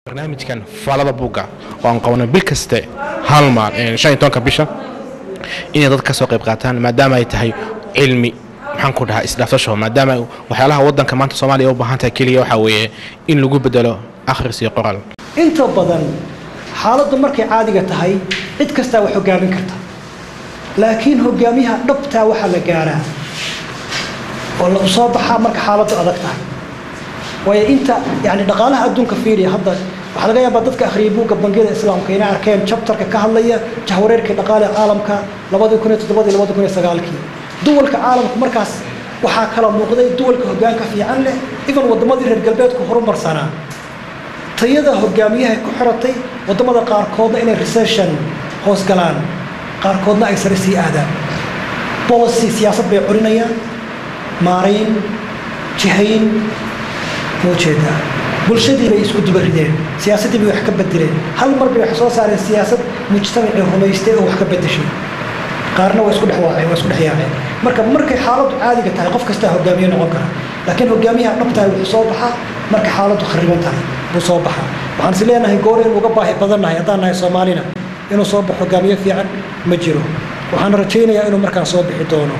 برنامج كان فالو بوغا وان قونا بالكسته هل مال شان تونكا بيشا إن ضد كسوق يبقاتان ما دام يتهي علمي maxaan ku dhahaa isdhaafsasho maadaama waxyaalaha wadanka maanta Soomaaliya u baahan tahay kaliya waxa weeye in lagu bedelo akhris iyo qoraal inta badan xaaladdu markay caadiga tahay cid kasta wax hogaamin karta laakiin hogaamiyaha dhabta waxa la gaaraa oo la soo baxaa marka xaaladdu adag tahay way inta yani dhaqaalaha adduunka fiiriya hadda waxa laga yaabaa dadka akhriya buugga bangiyada islaamka inay arkeen chapterka ka hadlaya jahwareerka dhaqaalaha caalamka 2007-2009 دول كعالم مركز وحاكلا مقدي دول كهجان كفي عنه إذا وضمضي الجلبات كهرم برسنا تيدا هجاميها كحرتي وضمض قاركودنا إن الريسيشن هوس كلام قاركودنا أكثر سيادة بوليسي سياسة بعرينيا مارين جهين موجودة بلشدي رئيس كتب الردين سياسة بيحكم بدرين هل مر بيحصل على السياسة مجتمع هم يستوى وحكم بدشين قارنا واسكت حواعي واسكت حياعي مركب حالته عادي قتها قف كسته هجامية نوكرة لكن هجامية نبتها وصوبها مركب حالته خربتها بصوبها وحنسلينا هي قورين وقبها بدلنا هي ضلنا Soomaalina إنه صوب هجامية في عن مجرو وحنرجينا إنه مركب صوب حدونه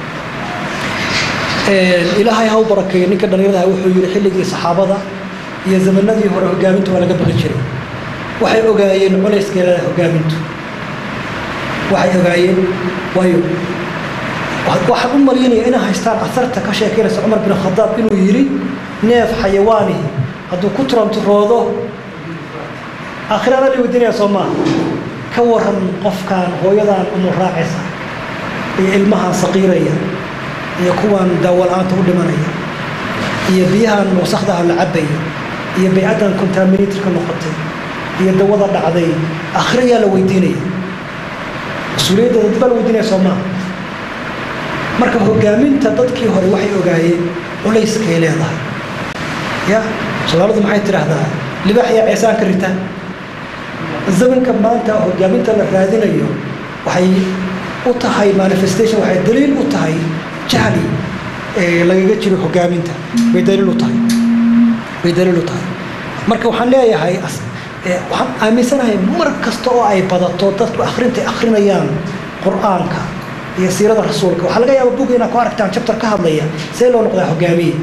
إلهي هو بركة نك دنيرها وحيل حلقي صحابة يا زمن الذي هو هجامته ولا قبل الشري وحي أجاين ولا يسكيل هجامته waxay ogaayeen wayo waxa u mariyay inay haystaan asarta ka sheekeynaysa Umar bin Khattab inuu yiri neef xayawaani haduu ku tranturoodo aakhirada liwdinaya Soomaa ka waran qofkan hooyadan umu raacaysa iyo ilmaha saqiiraya iyo kuwan dawalaanta u dhimanaya iyo biyahan wasakhda la cabay iyo bay'adan contaminated ka noqotay iyo dawada dhacday aakhirada la weydiinaya سوريا تدبل ودينا سما مركب هجامين تدكي هري وحي أجاي وليس كيله هذا يا سؤال ما حيتر هذا لبحيا عيسى كريتا الزمن كمان تا هجامين تلفادين اليوم وحي وتهاي مانيفستيشن وحي دليل وتهاي جهلي لا يجتري هجامين تا بدليل وتهاي مركب حنلاقي هاي waxaan aaminsanahay markasta oo ay badato dadku akhrinayaan quraanka iyo siirada rasuulka waxa laga yaabaa buug inaa ku aragtaan chapter ka hadlaya see loo noqdaa hogaamiye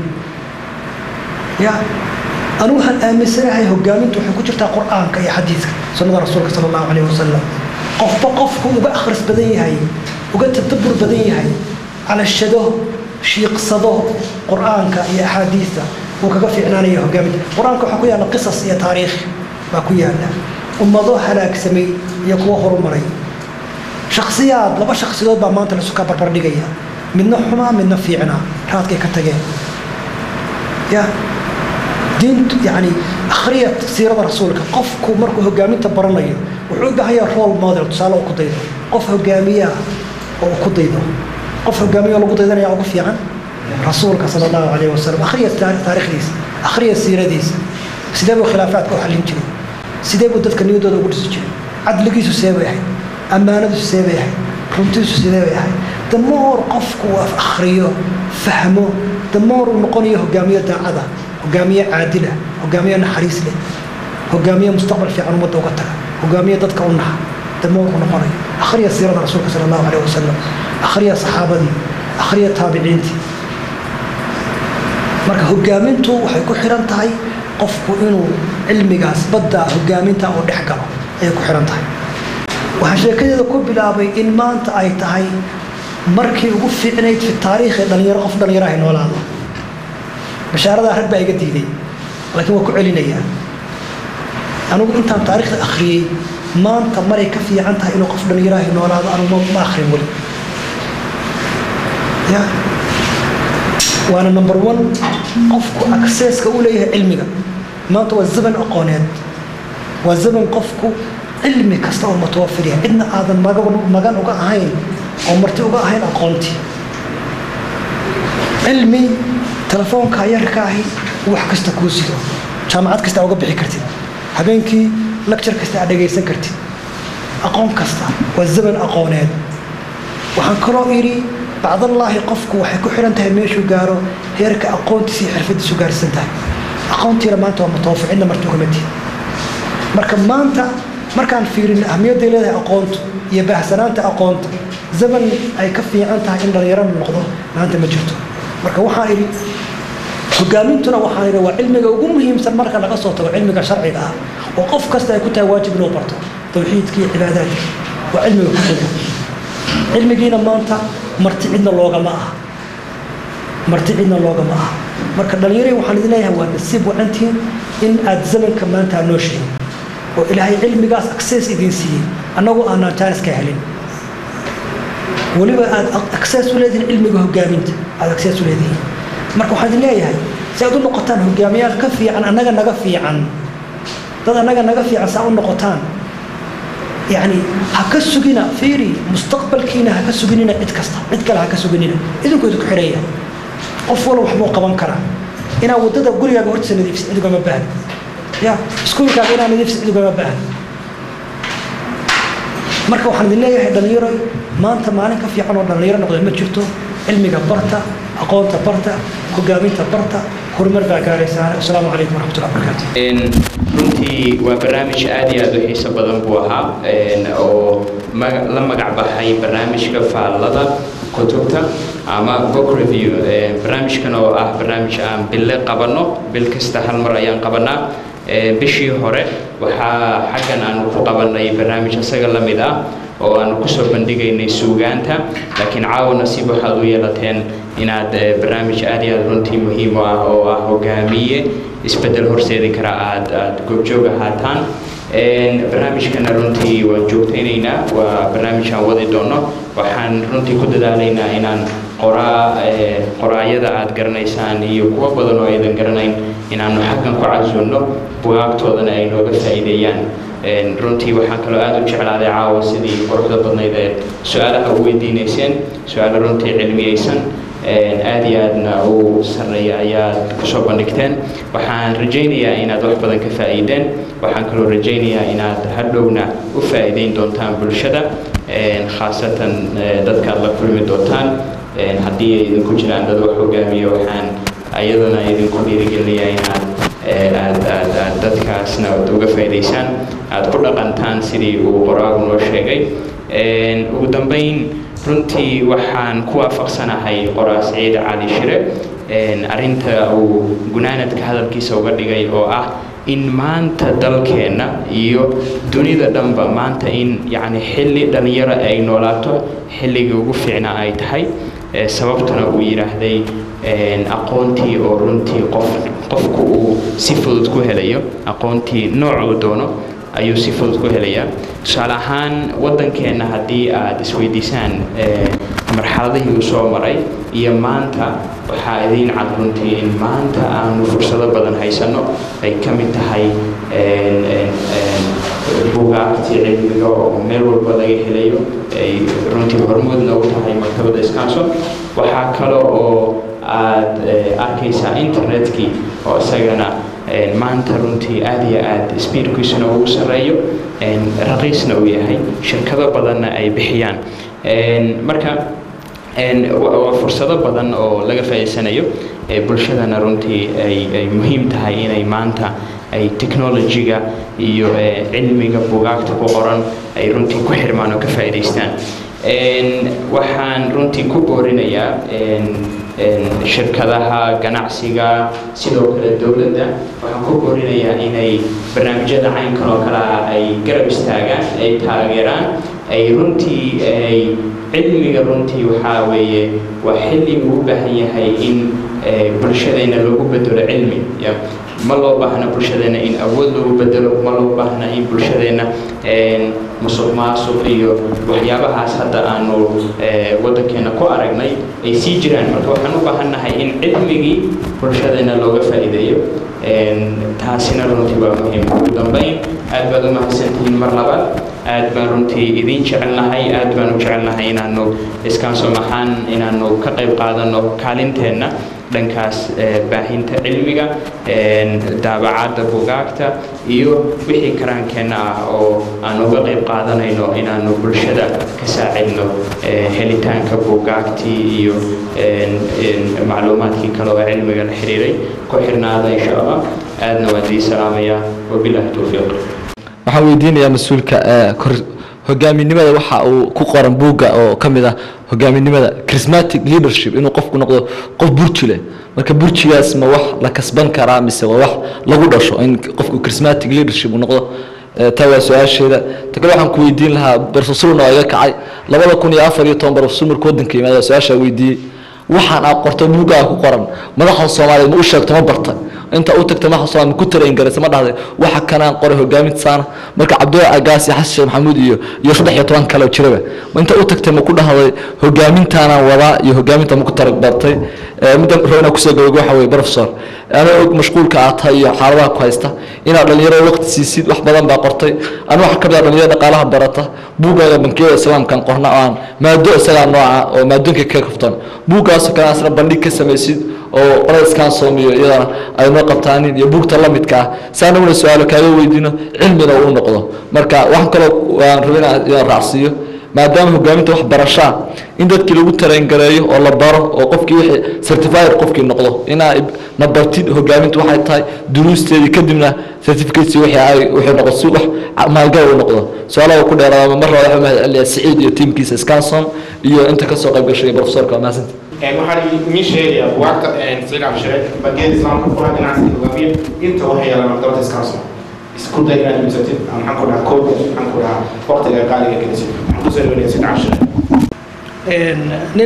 ya anu waxaan aaminsanahay hogaamintu waxay ku jirtaa quraanka iyo xadiiska sunnada rasuulka sallallahu alayhi wasallam qofku uga akhris badan yahay uga tadabbur badan yahay ala shado shiiqsado quraanka iyo xadiiska oo kaga fiicnaanaya hogaaminta quraanka waxa ku yaala qisas iyo taariikh باكويانا ومضوا هلاك سمي يكوا هرمري شخصيات لبا شخصيات بامانت لسكا بربردقيا من نحما من نفيعنا راتكي كتجين يا دين يعني أخرية سيرة رسولك قفكو مركو هجامين تبرنايا وعودها هي رول موديل تصالح وقضيده قف هجامية وقضيده قف هجامية وقضيده يا وقف يعني رسولك صلى الله عليه وسلم أخرية تاريخ ديس أخرية سيرة ديس سيدابو خلافات كو حلين جري سيدابو ددك نيودودا ugu dhisi jiray adligiisu seebahay amaanadu seebahay runtiisu seebahay damoor qofku af akhriyo fahmo damoor noqonayo hogaamiye daacada hogaamiye caadila hogaamiye naxariis leh hogaamiye mustaqbal fiican umada uga taga hogaamiye dadka u naxa damoor noqonayo akhriya siirada rasuulka sallallahu alayhi wasallam akhriya saxaabadii akhriya taabiciintii marka hogaamintu waxay ku xiran tahay qofku inuu cilmigaas badda hogaaminta oo dhex galo ay ku xiran tahay waxa sheekadeeda ku bilaabay in maanta ay tahay markii ugu fiicnayd fi taariikh dhalinyaro qof dhalinyaro ay noolaado bashaarada rag baa iga diiday laakiin waa ku celinaya anigu intaan taariikhda akhriyay maanta maray ka fiican tahay inuu qof dhalinyaro ay noolaado anigu ma akhrin wali ya وانا نمبر 1 قفكو اكسس كوليه علميga maanta waa zaman aqooneed waa zaman qofku cilmi kasta oo mutawafir yahay idna aadan magan uga ahayn oo marti uga ahayn aqoonti cilmi telefoonka yarka ahi wax kasta ku sido jaamacad kasta uga bixi kartid habeenkii lecture kasta aad dhageysan kartid aqoon kasta waa zaman aqooneed waxaan kaloo iri بعد الله قفك وحكو حرنت هالميشو قارو هيرك أقونتي حرفتي سو قارسنتها أقونتي لما أنتوا متوفى عندنا مرتوك مدي marka maanta markaan fiirin ahmiyadda leedahay aqoontu iyo baahsanaanta aqoonta zaman ay ka fiican tahay in dhalinyaro noqdo maanta ma jirto marka waxaan idhi hogaamintuna waxaan idhi waa cilmiga ugu muhiimsan marka laga soo tago cilmiga sharciga ah oo qof kasta ay ku tahay waajib inuu barto tawxiidka iyo cibaadaadka waa cilmiga ku xiga cilmigiina maanta marti cidna loogama aha marka dhalinyarada waxaan idin leeyahay waa nasiib wacantiin in aad zamanka maanta noo sheegin oo ilaahay cilmigaas access idin siiyey annagu aanaan chance ka helin weliba aad access u leedihiin cilmiga hogaaminta aad access u leedihiin marka waxaan idin leeyahay si aad u noqotaan hogaamiyaal ka fiican annaga naga fiican dad annaga naga fiican saa u noqotaan يعني هكسجنا فيري مستقبل كينا هكسجنا عد كستا عد كلا هكسجنا إذن كنتوا كحرية أفضل وحبوا قبان كرا إنا وددا قولي أنا ورد سنة نفس عدو ما بعد يا سكول كابينا أنا نفس عدو ما بعد مركب وحنا بالله هذا الليرة ما أنت ما عليك في عنا ولا الليرة نقدر ما شفته علمي كبرتا أقوال كبرتا خجامي كبرتا هرمر باكاري سارة السلام عليكم ورحمة الله وبركاته. runtii waa barnaamij aad iyo aad u xiiso badan buu ahaa oo la magac baxay barnaamijka faallada kutubta ama book review barnaamijkan oo ah barnaamij aan bille qabanno bil kasta hal mar ayaan qabanaa bishii hore waxaa xaggan aan ku qabanay barnaamij isaga la mid ah oo aan ku soo bandhigaynay suugaanta laakiin caawa nasiib waxaad u yeelateen inaad barnaamij aad iyo aad runtii muhiim u ah oo ah hogaamiye isbedel horseedi kara aad goobjoog ahaataan barnaamijkana runtii waan joogtaynaynaa waa barnaamij aan wadi doono waxaan runtii ku dadaalaynaa inaan qoraayada aad garanaysaan iyo kuwa badan oo aydan garanayn inaanu xaggan ku casuulno bugaagtoodana ay nooga faa'iideeyaan runtii waxaan kaloo aad u jeclaaday caawa sidii quruxda badnayd ee su-aalaha u weydiinayseen su-aalo runtii cilmiyeysan aad iyo aadna u sarreeya ayaad kusoo bandhigteen waxaan rajaynayaa inaad wax badan ka faa'iideen waxaan kaloo rajaynayaa inaad hadhowna u faa'iideyn doontaan bulshada khaasatan dadka aad la kulmi doontaan haddii ay idinku jiraan dad wax hogaamiya waxaan ayadana idinku dhiirigelinayaa inaad aad dadkaasna uga faa'iidaysaan aad ku dhaqantaan sidii uu qoraagu noo sheegay ugu dambayn runtii waxaan ku waafaqsanahay qoraa Saciid Cali Shire arinta uu gunaanadka hadalkiisa uga dhigay oo ah in maanta dalkeena iyo dunida dhanba maanta in yani xilli dhalinyaro ay noolaato xilliga ugu fiicnaa ay tahay sababtuna uu yiraahday aqoontii oo runtii qofku uu si fudud ku helayo aqoontii noocuu doono ayuu si fudud ku helayaa tusaale ahaan waddankeena haddii aad isweydiisaan marxaladihii uu soo maray iyo maanta waxaa idiin cad runtii in maanta aanu fursado badan haysano ay ka mid tahay buugaagtii cilmiga oo meel walba laga helayo ay runtii hormuudna u tahay maktabadda iskaaso waxaa kale oo aad arkaysaa internetkii oo isagana maanta runtii aad iyo aad speedkiisuna ugu sarreeyo raqiisna uu yahay shirkado badanna ay bixiyaan marka waa fursado badan oo laga faa'iidsanayo bulshadana runtii ay muhiim tahay inay maanta ay technology-ga iyo cilmiga buugaagta ku qoran ay runtii ku xirmaan oo ka faa'iidaystaan waxaan runtii ku boorinayaa shirkadaha ganacsiga sidoo kale dawladda waxaan ku boorinayaa inay barnaamijyada caynkan oo kale ay garab istaagaan ay taageeraan ay runtii ay cilmiga runtii waxaa weeye waa xilli uu u baahan yahay in bulshadeena lagu bedelo cilmi ma loo baahna bulshadeena in awood lagu bedelo ma loo baahna in bulshadeena musuqmaasuq iyo waxyaabahaas hadda aanu waddankeena ku aragnay ay sii jiraan marka waxaan u baahannahay in cilmigii bulshadeena looga faa'iideeyo taasina runtii waa muhiim ugu dambayn aad baad u mahadsantihiin mar labaad aad baan runtii idin jecelnahay aad baan u jecelnahay inaanu iskaansomahaan inaanu ka qayb qaadano kaalinteenna dhankaas baahinta cilmiga daabacadda buugaagta iyo wixii karaankeenna ah oo aan uga qayb qaadanayno inaanu bulshada ka saacidno helitaanka buugaagtii iyo macluumaadkii kale oo cilmiga la xiriiray ku xirnaada insha allah aadna waan idin salaamayaa wabilaahi tawfiiq waxaan weydiinayaa mas-uulka hogaaminimada waxa uu ku qoran buugga oo ka mid ah hogaaminimada charismatic leadership inuu qofku noqdo qof burji leh marka burjigaas ma wax la kasban karaa mise waa wax lagu dhasho in qofku charismatic leadership uu noqdo taa waa su-aasheeda ta kale waxaan ku weydiin lahaa barofesorna waa iga kacay 2014 barofesor markuu waddanka yimaada su-aashaa weydiiyey waxaan aad qorto buuggaa ku qoran madaxda Soomaaliyeed ma u sheegto ma barta inta uu tagtay madaxda Soomaaliyeed ku tareen gareysay ma dhahday waxa kanaan qoray hogaaminta saana marka Cabdullaahi Agaasi Xasan Maxamuud iyo 13 kale jiraba inta uu tagtay ma ku dhahday hogaamintaana wada iyo hogaaminta ma ku tarag bartay midda roona ku soo gabagabo waxa way professor ana mashquulka aata iyo xaaladaha ku haysta inaad dhalinyarada waqti siisid wax badan baa qortay ana waxa ka mid ah dhalinyarada dhaqaalaha barata buugga bankiyada islaamkan qorna aan maado isaga nooca oo maadooyinka ka kaftan buuggaas ka asra bandhig ka sameeysid oo qorayskan Soomaaliya iyadana ay ma qabtaan iyo buugta la midka ah saana una su'aalo kaaga weydiino cilmiga uu noqdo marka waxaan kale waan rabaa inaan raacsiyo maadaama hogaaminta wax barashaa in dadkii lagu tareen gareeyo oo la baro oo qofkii wixii certified qofkii noqdo inaa nabartid hogaaminta waxay tahay duruusteedii kadibna certificate wixii noqdo si wax maalgal uu noqdo su'aalaha ku dheeraada mar hore waxa Saciid iyo teamkiisa Scanson iyo inta ka soo qayb gashay professorka maasanta waxaan idin sheegayaa buugta Saciid Abshire bageen islaamka quraan ganacsiga hogaamiye inta waxay yeelan maktabada Scanson isku day inaad iibsatid maxaan ku dhahaa koob maxaan ku dhahaa waqtiga qaaliga kaliya waxaan ku soo dhaweeyay Saciid Abshire nin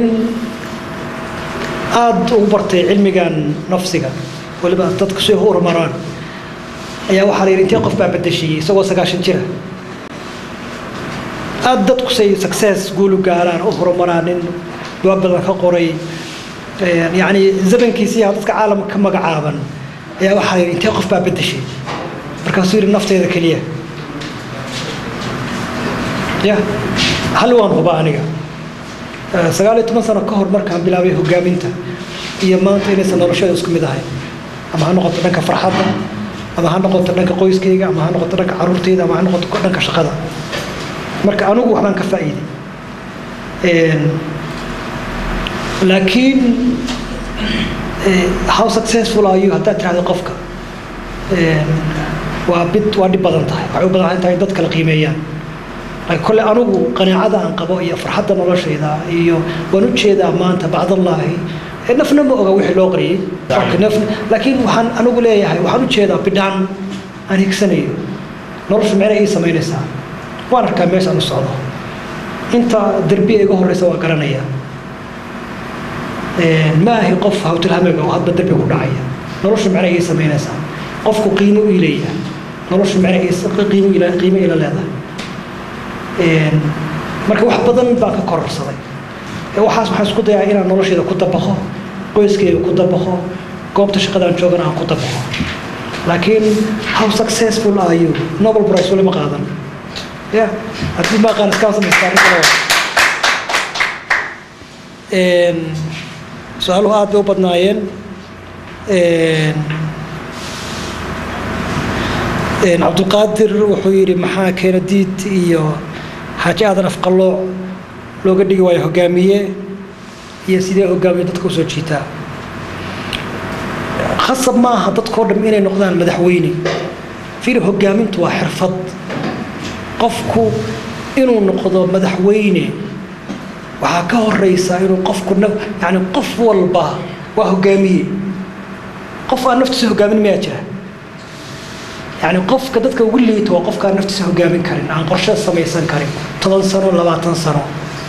aad u bartay cilmigan nafsiga waliba dadku soo horumaraan ayaa waxa la yiri qof baa bedeshay isagoo 9 jira aad dadku say success guulu gaaraan oo horumaraan dad badan ka qoray yani zamankiisii dadka caalamka ka magacaaban ayaa waxa la yiri qof baa bedeshay markaasuu yiri nafteeda kaliya ya hal waan huba aniga 19 sano ka hor markaan bilaabay hogaaminta iyo maanta inaysan noloshada isku mid ahay ama ha noqoto dhanka farxadda ama ha noqoto dhanka qoyskayga ama ha noqoto dhanka caruurtayda ama ha noqoto dhanka shaqada marka anigu waxbaan ka faa'iiday laakiin how successful are you haddaad tiraahdo qofka waa dhib badan tahay waxay u badan tahay dad kala qiimeeyaan كل أنا قناعة عن قبائل فرحة نلاش إذا إيو ونجد أمان بعض الله نفنا ما أقوى حلوقري لكن وحن أنا أقول إيه هاي وحن نجد بدان أنا هكسني نرش معنا إيه سمين الساعة وأنا كميس أنا الصلاة أنت دربي إيجو هو سوا كرنيا ما هي قفها وتلهمك وهذا بدربي كل عيا نرش معنا إيه سمين الساعة قفك قيمة إليه نرش معنا إيه قيمة إلى هذا marka wax badan baa ka kororsaday waxaan isku dayaa inaan noloshayda ku dabaqo qoyskayga ku dabaqo goobta shaqada aan joogana aan ku dabaqo laakiin how successful are you Nobel Prize wala ma qaadan ya hadii ma qaan iska sameeyay su'aaluhu aad u badnaayeen Abdulqaadir wuxuu yiri maxaa keena diid iyo حاجات أنا في قلو لو قد يجوا هجامية يسيدي هجامية تدخل سوتشيتا خاصة ما هتذكر من أي نقطة مدحويني في هجامين وحرفض قفكو إنه نقطة مدحويني وحكاه الرئيس إنه قفكو يعني قف والبا وهجامية قف نفسه هجامين ميتة يعني قف كدتك يقول لي توقف كان نفسه هجامين كريم عن قرشة سميسان كريم 10 سنة ولا 20 سنة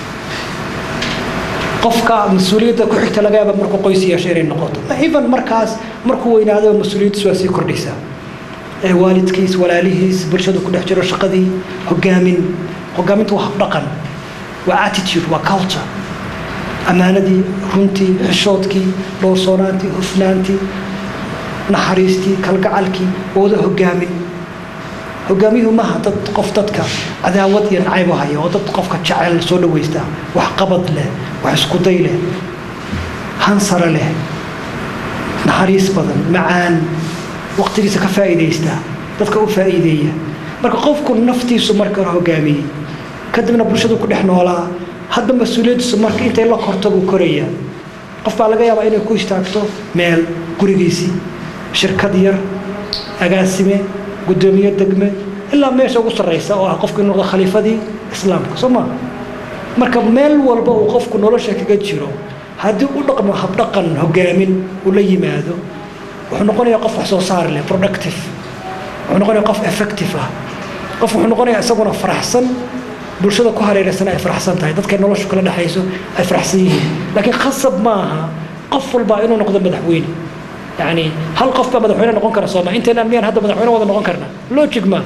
قفك مسؤوليته كحكت لقى بمركو قيسية شيرين نقاط ما إيفن مركز مركو وين هذا مسؤولية سواسي كرديسة والد كيس ولا ليهس برشدو كل حجر الشقدي هجامين توحب رقم واتيتيود وكالتشر أمانة دي رنتي حشوتكي لورسونانتي هفنانتي نحريستي كالقعالكي وده هجاميه ما هتتقفتك عداوات ينعيبها هي وتتقفك تشعل سولو ويستا وحقبض له وحسكوتي له هنصر له نحريس بدن معان وقت ليس كفائدة يستا تتكو فائدية مركا قفكو نفتي سمركا هجامي كدمنا برشدو كل احنا ولا هذا مسؤولية سمركا انت يلا كرتبو كوريا قف بالغا يابا انو كويستاكتو ميل كوريجيسي شركة ديار أقاسمه قدومية دقمة ilaa meesha ugu sarreysa oo ah qofku inuu noqdo khaliifadii islaamka soo ma marka meel walba uu qofku nolosha kaga jiro haddii u dhaqmo habdhaqan hogaamin uu la yimaado wuxuu noqonayaa qof wax soo saar leh productive wuxuu noqonayaa qof effective ah qof wuxuu noqonayaa isaguna faraxsan bulshada ku hareeraysan ay faraxsan tahay dadka nolosha kala dhaxayso ay faraxsan yihiin laakiin khasab maaha qof walba inuu noqdo madaxweyne يعني هل قف مدحونا نقول كرا صوما أنت نامين هذا مدحونا وهذا نقول كرنا لوجيك ما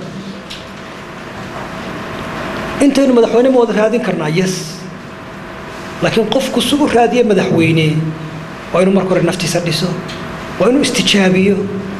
أنت إنه مدحونا ما وذا هذين كرنا يس لكن قف كسوق هذه مدحويني وإنه مركور النفتي سدسه وإنه استجابيه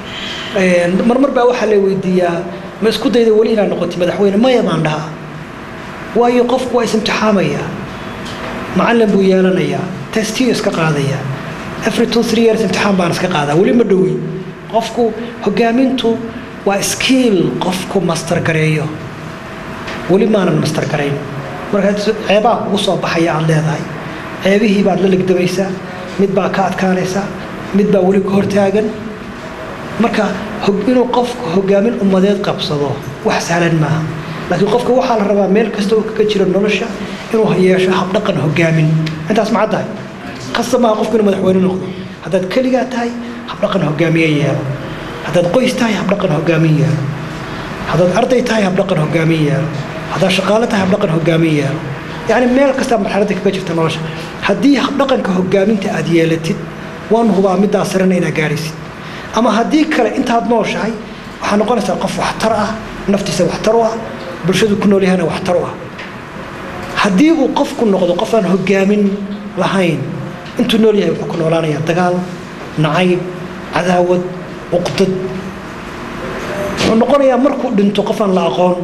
مرمر بقى حلو وديا مسكوت إذا ولينا نقطة مدحونا ما يضمن لها وهي قف كويس امتحامية معلم بويانا يا تستيوس كقاضية every 2-3 years امتحان بaan iska qaadaa wali ma dhawi qofku hogaamintu waa skill qofku master gareeyo wali maanan master gareyn marka ceebaa ugu soo baxaya aan leedahay ceebihii baad la legdamaysaa mid baa ka adkaanaysa mid baa wali ka hortaagan marka inuu qofku hogaamin ummadeed qabsado wax sahlan maaha laakiin qofka waxaa la rabaa meel kasta oo kaga jiro nolosha inuu yeesho habdhaqan hogaamin intaas ma caddahay قسم ما قفكنا مدحوين نقطة هذا كلجة تاي حبلقنا هجامية هذا قيس تاي حبلقنا هجامية هذا أرضي تاي حبلقنا هجامية هذا شغالة تاي حبلقنا هجامية يعني مالك كسب حالتك بيجي تناش هدي حبلقنا كهجامين تأديالتي وان هو مدة سرنا إلى جارس أما هديك كلا أنت هاد نوش هاي وحنقول سقف واحترقة نفتي سو واحترقة برشدو كنوا لهنا واحترقة هدي وقف كنا قد قفنا هجامين لهين انتو نولي وحكو نولانيا دقال نعيب عداوة وقتد ونقونيا مركو دنتو قفان لا أقون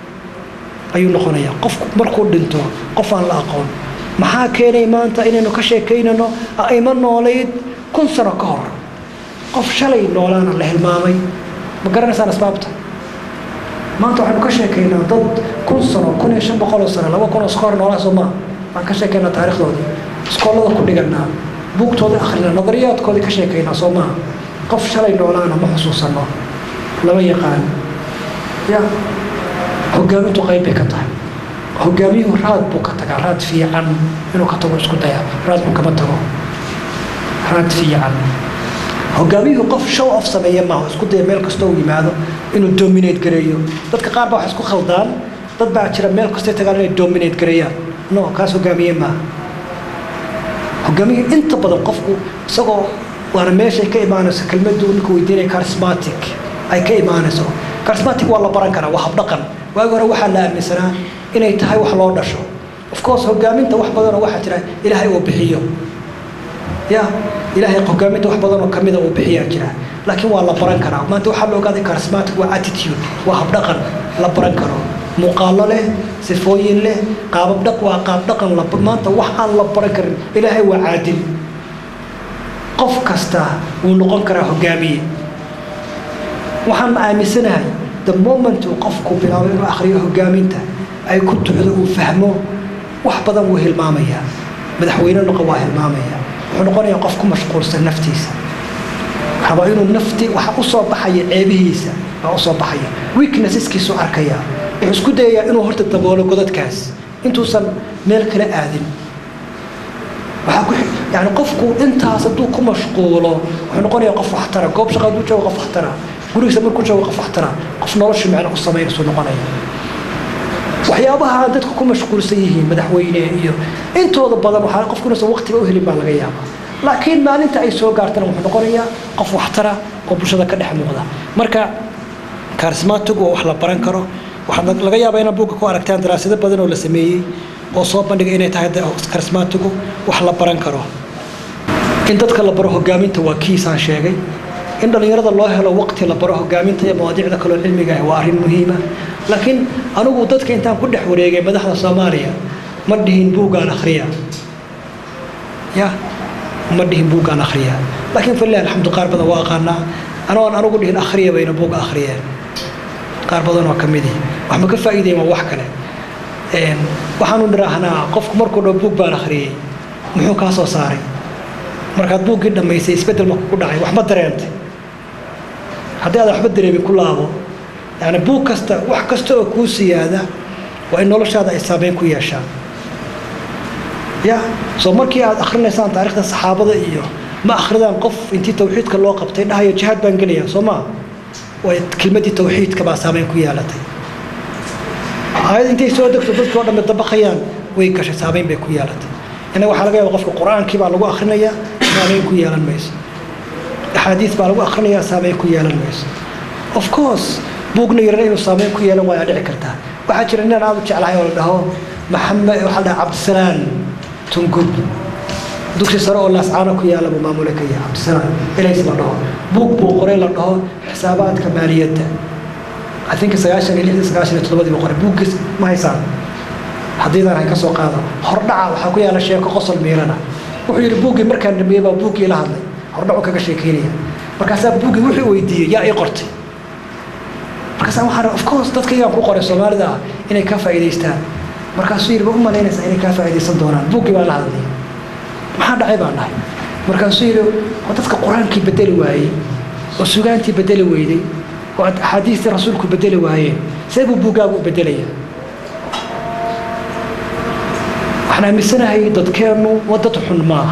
أيو نقونيا مركو دنتو قفان لا أقون maxaa keenay maanta inaynu ka sheekaynano ayman noolayd 1000 sano ka hor qof shalay noolaana la hilmaamay ma garanaysaan asbaabta maanta waxaanu ka sheekaynaa dad 1000 sano 1500 sano 2000 sano noolaa Soomaa aan ka sheekaynaa taariikhdoodii iskoolada ku dhiganaa buugtooda akhrina nadariyaadkooda ka sheekaynaa Soomaa qof shalay noolaana ma xusuusano lama yaqaan ya hogaamintu qayb ka tahay hogaamiyuhu raad buu ka tagaa raad fiican inuu ka tago isku daya raad buu kama tago raad fiican hogaamiyuhu qof show off sameeya ma isku daya meel kasta uu yimaado inuu dominate gareeyo dadka qaar baa wax isku khaldaan dad baa jira meel kasta tagaan inay dominate gareeyaan no kaas hogaamiye ma hogaamiye inta badan qofku isagoo waana meesha ka imaanayso kelmaddu ninku weydiinay charismatic ay ka imaanayso charismatic waa la baran karaa waa hab dhaqan waagi hore waxaa la aaminsanaa inay tahay wax loo dhasho of course hogaaminta wax badan oo waxa jira ilaahay uu bixiyo ya ilaahay hogaaminta wax badan oo kamida uu bixiyaa jira laakiin waa la baran karaa maanta waxa loo ogaaday charismatic waa attitude waa hab dhaqan la baran karo muuqaalo leh sifooyin leh qaab dhaqan la maanta wax aan la baran karin ilaahay waa caadil qof kasta uu noqon karaa hogaamiye waxaan aaminsanahay the moment uu qofku bilaabo inuu akhriyo hogaaminta ay ku tuxdo uu fahmo wax badan uu hilmaamaya madaxweyne noqon waa hilmaamaya wuxuu noqonayaa qof ku mashquulsan naftiisa haba inuu nafti waxa u soo baxaya ceebihiisa baa u soo baxaya weaknesseskiisu arkaya wuxuu isku dayayaa inuu horta daboolo godadkaas intuusan meel kale aadin waxa ku yani qofku intaas hadduu ku mashquulo wuxuu noqonayaa qof waxtara goob shaqo hadduu joogo qof waxtara gurigiisa markuu joogo qof waxtara qof nolosha macna ku samaynaysu noqonaya waxyaabaha dadku ku mashquulsan yihiin madaxweyne iyo intooda badan waxa qofkuna soo waqtiga u helin baa laga yaabaa laakiin maalinta ay soo gaartana wuxuu noqonayaa qof waxtara oo bulshada ka dhex muuqda marka charismatic oo wax la baran karo waxa laga yaabaa in buugga ku aragtaan daraasado badan oo la sameeyay oo soo bandhigay inay tahay charismatic wax la baran karo in dadka la baro hogaaminta waa kiisaan sheegay in dhalinyarada loo helo waqti la baro hogaaminta iyo mawaadiicda kale oo cilmiga ah waa arrin muhiim ah laakiin anigu dadka intaan ku dhex wareegay madaxda Soomaaliya ma dhihin buugaan akhriya ya ma dhihin buugaan akhriya laakiin fillahi alxamdu qaar badan waa aqaana anigu dhihin akhriya bayna buug akhriyeen qaar badan oo kamid ah wax ma ka faa'iideeyay wax kale waxaanu niraahnaa qofku markuu dhow buug baan akhriyay muxuu ka soo saaray markaad buuggii dhamaysay isbedel ma ku dhacay wax ma dareentay haddii aad waxba dareemin ku laabo يعني بوك كستا wax kasta oo ku siyaada waa in noloshaada ay saameyn ku yeeshaan ya soo markii aad akhrinaysan taariikhda saxaabada iyo ma akhridaan qof intii tawxiidka loo qabtay dhahayo jihaad baan galaya soo ma way kelmadii tawxiidka baa saameyn ku yeelatay ayad intay soo degto dadka oo dhan dabaqayaan way gashay saameyn bay ku yeelatay ina waxa laga yaabaa qofka quraankii baa lagu akhrinayaa saameyn ku yeelan mayso axaadiis baa lagu akhrinayaa saameyn ku yeelan mayso of course buugna yarna inuu saameyn ku yeelan waa dhici kartaa waxa jira inaan aad u jeclahay oo la dhaho maxamed waxa la cabdisalaam tungub dugsi sare oo laascaana ku yaala maamulka ka yahay cabdisalaam ilays la dhaho buug buu qoray la dhaho xisaabaadka maaliyadda I think 97 qoray buugis ma haysaan haddii aan ka soo qaado hordhaca waxa ku yaala sheeko qosol meelana wuxuu yiri buugi markaan dhameeyay baa buugi la hadlay hordhacu kaga sheekeynaya markaas buugi wuxuu weydiiyay yaa ii qortay markaas waxaan of course dadka iyaga ku qoray Soomaalida inay ka faa'iideystaan markaas uu yiri ma umaleynaysa inay ka faa'iideysan doonaan buugi baa la hadlay maxaa dhacay baan nahay markaas uu yiri dadka quraankii bedeli waayay oo suugaantii bedeli weeyday oo xadiiska rasuulku bedeli waayay sabab buugaagu bedelaya waxna misanahay dadkeenu wadad xun maaha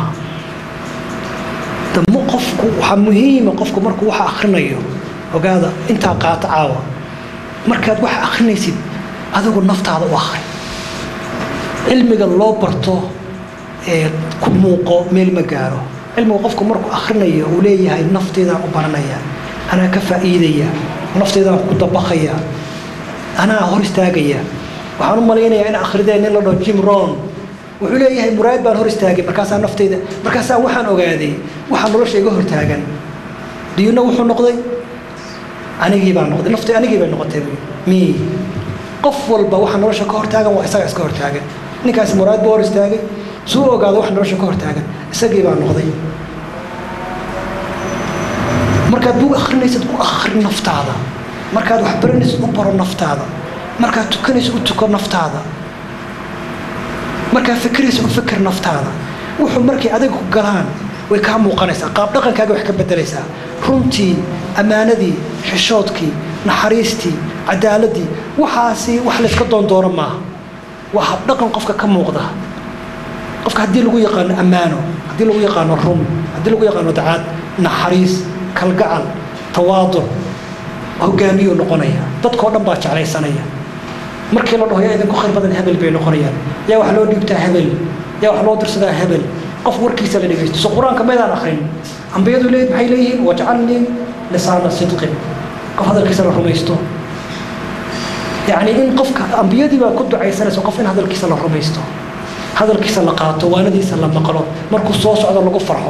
damo qofku waxa muhiim qofku markuu wax akhrinayo ogaada inta qaata caawa markaad wax akhrinaysid adigu naftaada u akhri cilmiga loo barto ee ku muuqo meel ma gaaro cilmiga qofku markuu akhrinayo uu leeyahay nafteeda u baranaya ana ka faa'iidaya nafteeda ku dabaqaya ana hor istaagaya waxaan u maleynayaa in akhrideen in la dhaho Jim Rohn wuxuu leeyahay muraad baan hor istaagay markaas nafteeda markaas waxaan ogaaday waxaan nolosha iga hortaagan diina wuxuu noqday anigii baan noqday naftii anigii baan noqotay mi qof walba waxaan nolosha ka hortaagan waa isaga iska hortaagan ninkaas muraad buu hor istaagay soo ogaado waxaan nolosha ka hortaagan isagii baan noqday markaad buug akhrinaysid ku akhri naftaada markaad wax baranaysid u baro naftaada markaad tukanaysid u tuko naftaada markaad fikiraysid u fikir naftaada wuxuu markay adiga ku galaan way ka muuqanaysaa qaab dhaqankaaga wax ka bedelaysaa runtii amaanadii xishoodkii naxariistii cadaaladii waxaasi wax la iska doondoono maaha waa hab dhaqan qofka ka muuqda qofka haddii lagu yaqaano amaano haddii lagu yaqaano run haddii lagu yaqaano dacaad naxariis kalgacal tawaadu hogaamiyo noqonaya dadkoo dhan baa jeclaysanaya markii la dhaho yaa idinku khayr badan hebel bay noqonayaan yaa wax loo dhiibtaa hebel yaa wax loo dirsadaa hebel qof warkiisa la dhageysto soo quraanka meedaan akhrin ambiyadu leeyahay maxay leeyihiin waj'alni lisaana sidqin qof hadalkiisa la rumaysto yani in qofka ambiyadii baa ku ducaysanaysa qof in hadalkiisa la rumaysto hadalkiisa la qaato waanadiisa la maqlo markuu soo socdo lagu farxo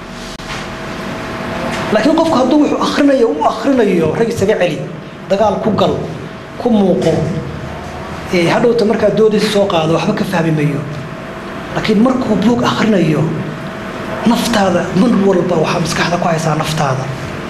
laakiin qofku hadduu wuxuu akhrinayo rag isaga celi dagaal ku gal ku muuqo hadhowta markaa doodiisa soo qaado waxba ka fahmi mayo laakiin markuu buug akhrinayo naftaada mar walba waxaa maskaxda ku haysaa naftaada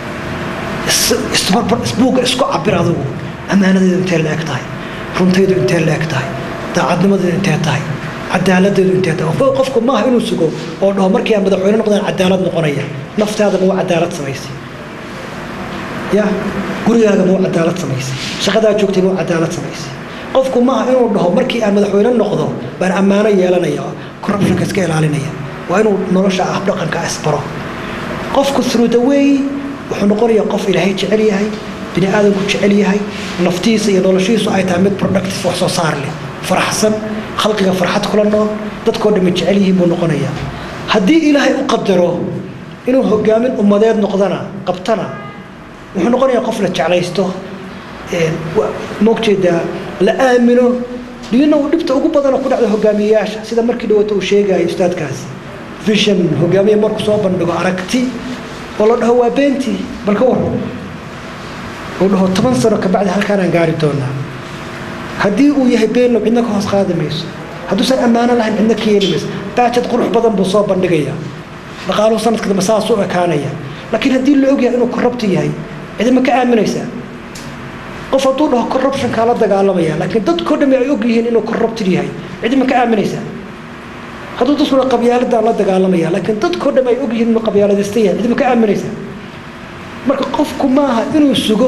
buugga isku cabir adigu amaanadeedu intee la eg tahay runtaydu intee la eg tahay daacadnimadeedu intee tahay cadaaladeedu intee tahay qofku maaha inuu sugo oo dhaho markii aan madaxweyne noqdaan cadaalad noqonaya naftaada ma cadaalad samaysay ya gurigaaga ma cadaalad samaysay shaqadaa joogtay ma cadaalad samaysay qofku maaha inuu dhaho markii aan madaxweyne noqdo baan ammaano yeelanaya corruptionka iska ilaalinaya waa inuu nolosha ah dhaqanka isbaro qofku through the way wuxuu noqonayaa qof ilaahay jecel yahay bini aadamku jecel yahay naftiisa iyo noloshiisu ay tahay mid productive wax soo saar leh faraxsan khalqiga farxad kula nool dadkoo dhammi jecel yihiin buu noqonayaa haddii ilaahay u qadaro inuu hogaamin ummadeed noqdana qabtana wuxuu noqonayaa qof la jeclaysto moogjeedaa la aamino dhiyana uu dhibta ugu badana ku dhacda hogaamiyeyaasha sida markii dhawata uu sheegayo ustaadkaasi vision hogaamiye markuu soo bandhigo aragti oo la dhaho waa beentii bal ka waran uu dhaho 10 sano ka bacdi halkaanaan gaari doonaa haddii uu yahay beenno cidna ka hoos qaadi mayso hadduusan ammaano lahayn cidna ka yeeli mayso baajad qurux badan buu soo bandhigaya dhaqaaluhu sanadka dambe saas u ekaanaya laakiin haddii la ogyahay inuu corrupt yahay cidima ka aaminaysaa qof hadduu dhaho corruptionkaa la dagaalamaya laakiin dadkoo dhammi ay og yihiin inuu corrupted yahay cidima ka aaminaysaa hadduu dadkuna qabyaaladaan la dagaalamaya laakiin dadkoo dhammi ay og yihiin inuu qabyaaladaysta yahay cidima ka aaminaysaa marka qofku maaha inuu sugo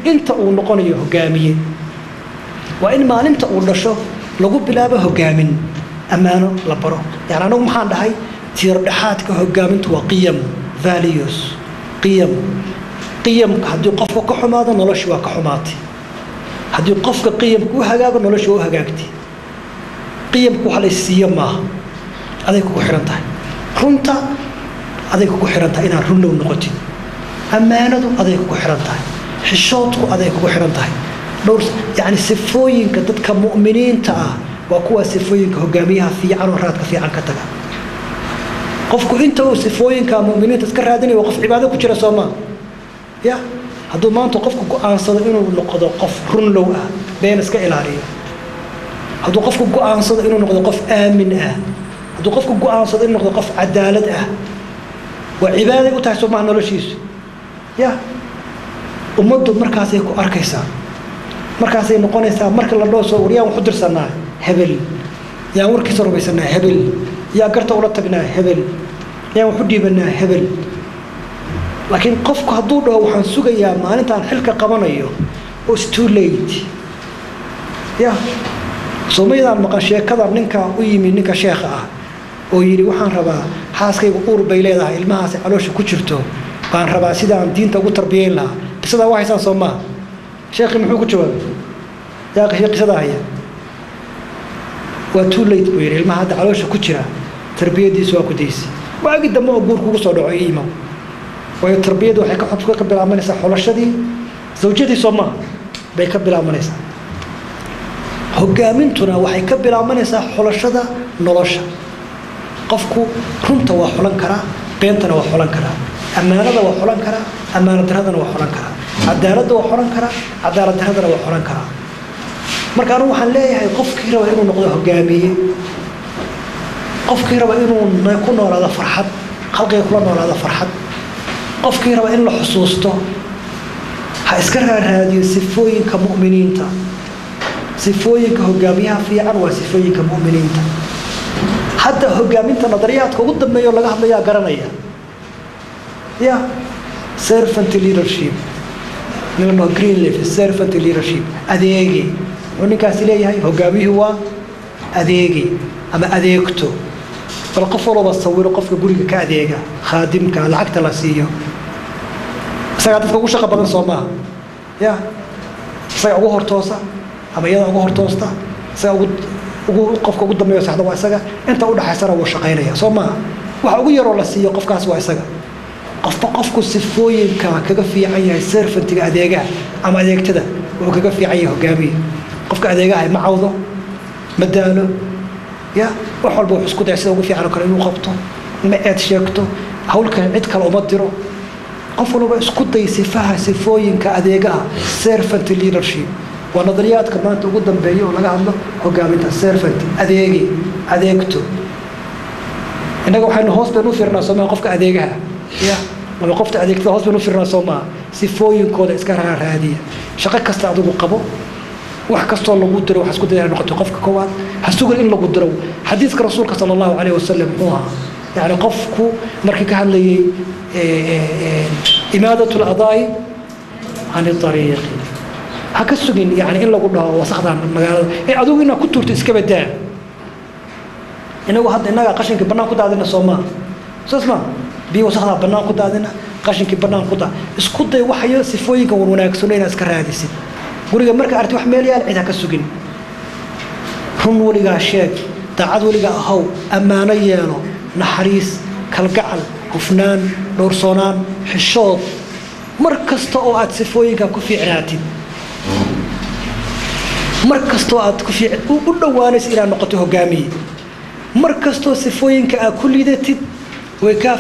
inta uu noqonayo hogaamiye waa in maalinta uu dhasho lagu bilaabo hogaamin ammaano la baro yani anagu maxaan dhahay tiir dhexaadka hogaamintu waa qiyam values qiyamka haddii qofka ka xumaado noloshu waa ka xumaatay haddii qofka qiyamku u hagaago noloshu waa u hagaagtay qiyamku waxa la siiyo maaha aday kugu xiran tahay runta aday kugu xiran tahay inaad runlow noqotid ammaanadu aday kugu xiran tahay xishoodku aday kugu xiran tahay dhowr yani sifooyinka dadka mu'miniinta ah waa kuwa sifooyinka hogaamiyaha fiican oo raadka fiican ka taga qofku inta uu sifooyinka mu'miniinta iska raadinayo waa qof cibaado ku jira Soomaa ya hadduu maanta qofku go'aansado inuu noqdo qof runlow ah been iska ilaaliyo hadduu qofku go'aansado inuu noqdo qof aamin ah hadduu qofku go'aansado inuu noqdo qof cadaalad ah waa cibaado u tahay Soomaa noloshiisu ya ummaddu markaasay ku arkaysaa markaasay noqonaysaa marka la dhoo soo wariyaan wuxuu dirsanaa hebel yaa warkiisa rubaysanaa hebel yaa garta ula tagnaa hebel yaa wuxuu dhiibanaa hebel laakiin qofku hadduu dhaho waxaan sugayaa maalintaan xilka qabanayo oo it's too late ya Soomaalidan maqan sheekada ninka u yimi ninka sheekha ah oo yiri waxaan rabaa xaaskaygu uur bay leedahay ilmahaas caloosha ku jirto baan rabaa sidaan diinta ugu tarbiyeyn lahaa qisada waa haysan Soomaa sheekhi muxuu ku jawaabay yaa qisada haya waa too late buu yiri ilmaha hadda caloosha ku jira tarbiyadiisu waa ku deysi waagi dambe oo guur kugu soo dhaco iimo way tarbiyadu waxay ka xubka ka bilaabanaysaa xulashadii zawjadii Soomaa bay ka bilaabanaysaa hogaamintuna waxay ka bilaabanaysaa xulashada nolosha qofku runta waa xulan karaa beentana waa xulan karaa ammaanada waa xulan karaa ammaanad daradana waa xulan karaa cadaaladda waa xulan karaa cadaalad daradana waa xulan karaa marka anu waxaan leeyahay qofkii raba inuu noqdo hogaamiye qofkii raba inuu ku noolaado farxad khalqiga kula noolaado farxad qofkii raba in la xusuusto ha iska raadiyo sifooyinka mu'miniinta sifooyinka hogaamiyaha fiican waa sifooyinka mu'miniinta hadda hogaaminta nadariyaadka ugu dambeeya laga hadlayaa garanaya ya servant leadership nilano greenleaf servant leadership adeegi ninkaasi leeyahay hogaamiyuhu waa adeegi ama adeegto bal qof walba sawiro qofka guriga ka adeega khaadimka lacagta la siiyo isaga dadka ugu shaqo badan Soomaa ya isaga ugu hortoosa ama iyada ugu hortoosta isaga ugu qofka ugu dambeeyo saxda waa isaga inta u dhaxaysana wuu shaqeynaya Soomaa waxa ugu yar oo la siiyo qofkaas waa isaga qofku sifooyinka kaga fiican yahay servantiga adeegaha ama adeegtada oo kaga fiican yahay hogaamiye qofka adeegaha ma cawdo ma daalo ya wax walba wuxuu isku dayay ugu fiican kale inuu qabto ma eed sheegto hawlkan cid kale uma diro qof walba isku day sifaha sifooyinka adeegaha servant leadership waa nadariyaadka maanta ugu dambeeyo oo laga hadlo hogaaminta servant adeegto inaga waxaynu hoos baan u fiirnaa Soomaa qofka adeegaha ya lama qofta adeegtada hoos baan u fiirnaa Soomaa sifooyinkooda iska raadiya shaqo kasta adigu qabo wax kastoo lagu diro wax isku dayay noqoto qofka koowaad hasugan in lagu diro xadiiska rasuulka sallallahu alayhi wasallam huwa yani qofku markii ka hadlayay imaadatu al-adaa'i aan tariiq haka sugin yani in lagu dhaho wasaqdan magaalada ee adigu ina ku turto iska badaa inagu hadda inaga qashinka banaan ku daadina Soomaa sasma biyo wasaqda banaan ku daadina qashinka banaan ku daa isku day waxyo sifooyinka wanaagsan inaa iska raadisid guriga marka arti wax meel yaal cid ka sugin run waliga sheeg daacad waliga ahaw ammaano yeelo naxariis kalgacal hufnaan dhowrsoonaan xishood mar kasta oo aad sifooyinka ku fiicnaatid mar kasta oo aad ku fiic u dhawaanaysid inaad noqoto hogaamiye mar kasta oo sifooyinka aad ku liidatid way ka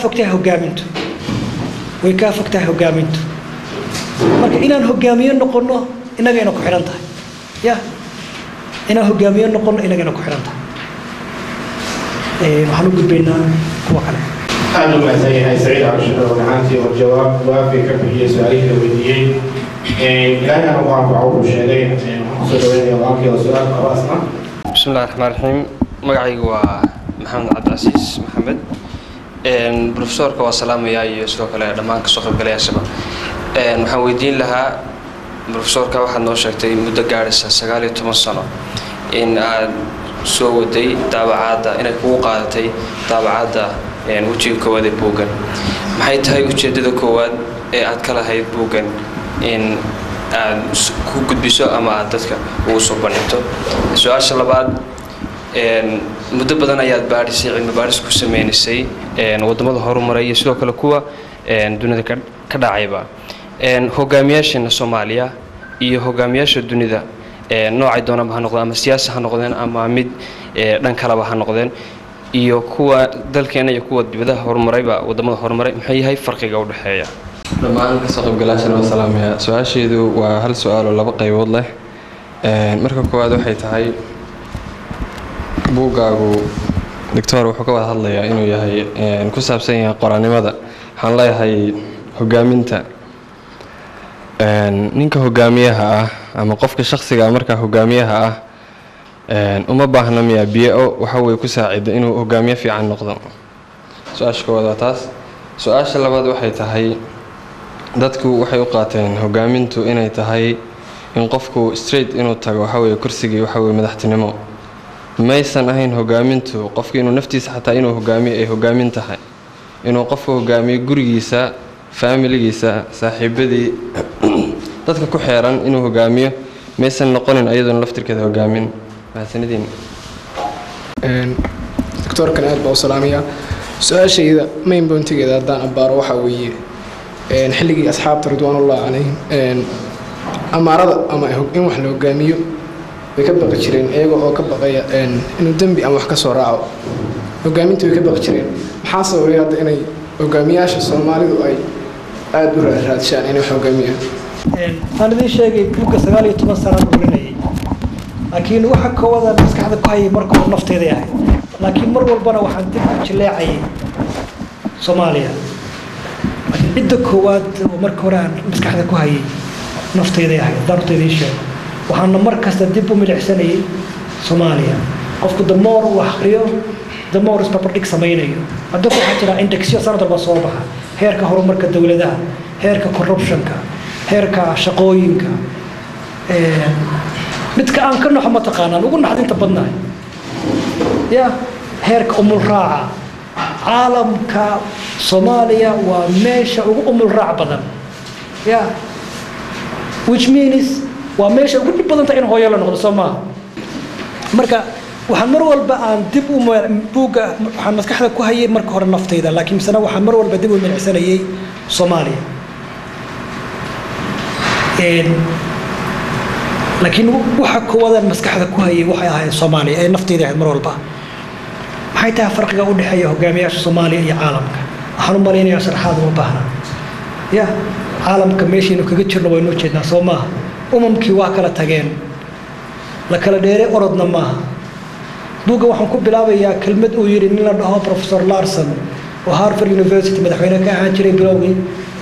fogtahay hogaamintu marka inaan hogaamiye noqono inagayna ku xiran tahay ya inaan hogaamiye noqono inagayna ku xiran tahay waxaan u gudbaynaa kuwa kale أهلا وسهلا سعيد عبد الشكر ونعانتي والجواب وافي كفي سؤالين وديين إلهي أنا وعب عوض الشهدين وحصل وين وعاكي وسؤال خلاصنا بسم الله الرحمن الرحيم مقعي هو محمد عبد العزيز محمد بروفيسور كوا سلام يا يسوع كلا دمان كسوق الجلية سبا محاولين لها professorka waxaad noo sheegtay muddo gaaraysa 19 sano in aad soo waday daabacaadda inay kugu qaadatay daabacaadda wejiga koowaad ee buuggan maxay tahay ujeedada koowaad ee aad ka lahayd buuggan in aad ku gudbiso ama aad dadka ugu soo bandhigto su-aasha labaad muddo badan ayaad baadhisay cilmi baadhis ku sameynaysay wadamada horumaray iyo sidoo kale kuwa dunida ka dhacayba hogaamiyaasheena Soomaaliya iyo hogaamiyaasha dunida noocay doonaba ha noqdeen ama siyaasi ha noqdeen ama mid dhan kaleba ha noqdeen iyo kuwa dalkeena iyo kuwa dibadaha horumarayba wadamada horumaray maxay yahay farqiga u dhaxeeya dhammaan ka soo qaybgalayaasha waa salaamaya su'aasheedu waa hal su'aal oo laba qaybood leh marka koowaad waxay tahay buugaagu doctor wuxuu ka wada hadlayaa inuu yahay ku saabsan yahay qoraanimada waxaan leeyahay hogaaminta ninka hogaamiyaha ah ama qofka shakhsiga marka hogaamiyaha ah uma baahna miya biyo waxa way ku saacido inuu hogaamiye fiican noqdo su'aasha koowaad waa taas su'aasha labaad waxay tahay dadku waxay u qaateen hogaamintu inay tahay in qofku straight inuu tago waxa way kursigii waxa way madaxtinimo maysan ahayn hogaamintu qofkii inuu naftiisa xataa inuu hogaamiyo ay hogaamin tahay inuu qofku hogaamiyo gurigiisa familigiisa saaxiibadii dadka ku xeeran inuu hogaamiyo maysan noqonin ayadoon laftirkeeda hogaamin mahadsanidin doctorkan aad baa u salaamaya su-aashayda main pointigeeda haddaan abbaaro waxaa weeye xilligii asxaabta ridwaanullah calayhim amaarada ama in wax la hogaamiyo way ka baqi jireen iyaga oo ka baqaya inuu dembi ama wax ka soo raaco hogaaminta way ka baqi jireen maxaa sababay hadda inay hogaamiyaasha Soomaalidu ay aad u raadshaan inay wax hogaamiyaan aan idin sheegay buugga 19 sano urinayay laakiin waxa koowaad maskaxda ku hayay marka uu nafteeda yahay laakiin mar walbana waxaan dib u jileecay Soomaaliya laakiin cidda koowaad oo marka hore aan maskaxda ku hayay nafteeda yahay darteeda sheeg waxaan mar kasta dib u milicsanayay Soomaaliya qofku damoor uu akhriyo damoor isbarbar samaynayo hadda waxa jira indexyo sanad walba soo baxa heerka horumarka dawladaha heerka corruptionka heerka shaqooyinka midka aan ka naxo mataqaanaan ugu naxdinta badnaay ya heerka umul raaca caalamka Soomaaliya waa meesha ugu umul raac badan ya which means waa meesha ugu dhib badan in hooyo la noqdo Soomaaliya marka waxaan mar walba aan dib u buugga waxaan maskaxda ku hayay marka hore naftayda laakiin misana waxaan mar walba dib u milicsanayay Soomaaliya laakiin waxa koowaad maskaxda ku hayay waxay ahayd Soomaaliya ee naftayda ahayd mar walba maxay tahay farqiga u dhaxeeya hogaamiyaasha Soomaaliya iyo caalamka waxaan u maleynayaa sharaxaad u baahnaa ya caalamka meeshiinu kaga jirno waynu jeednaa Soomaaliya umamkii waa kala tageen la kala dheeray orodna maaha buugga waxaan ku bilaabayaa kelmad uu yiri nin la dhaho Professor Larson oo Harvard University madaxweyne ka ahaan jiray bilowgii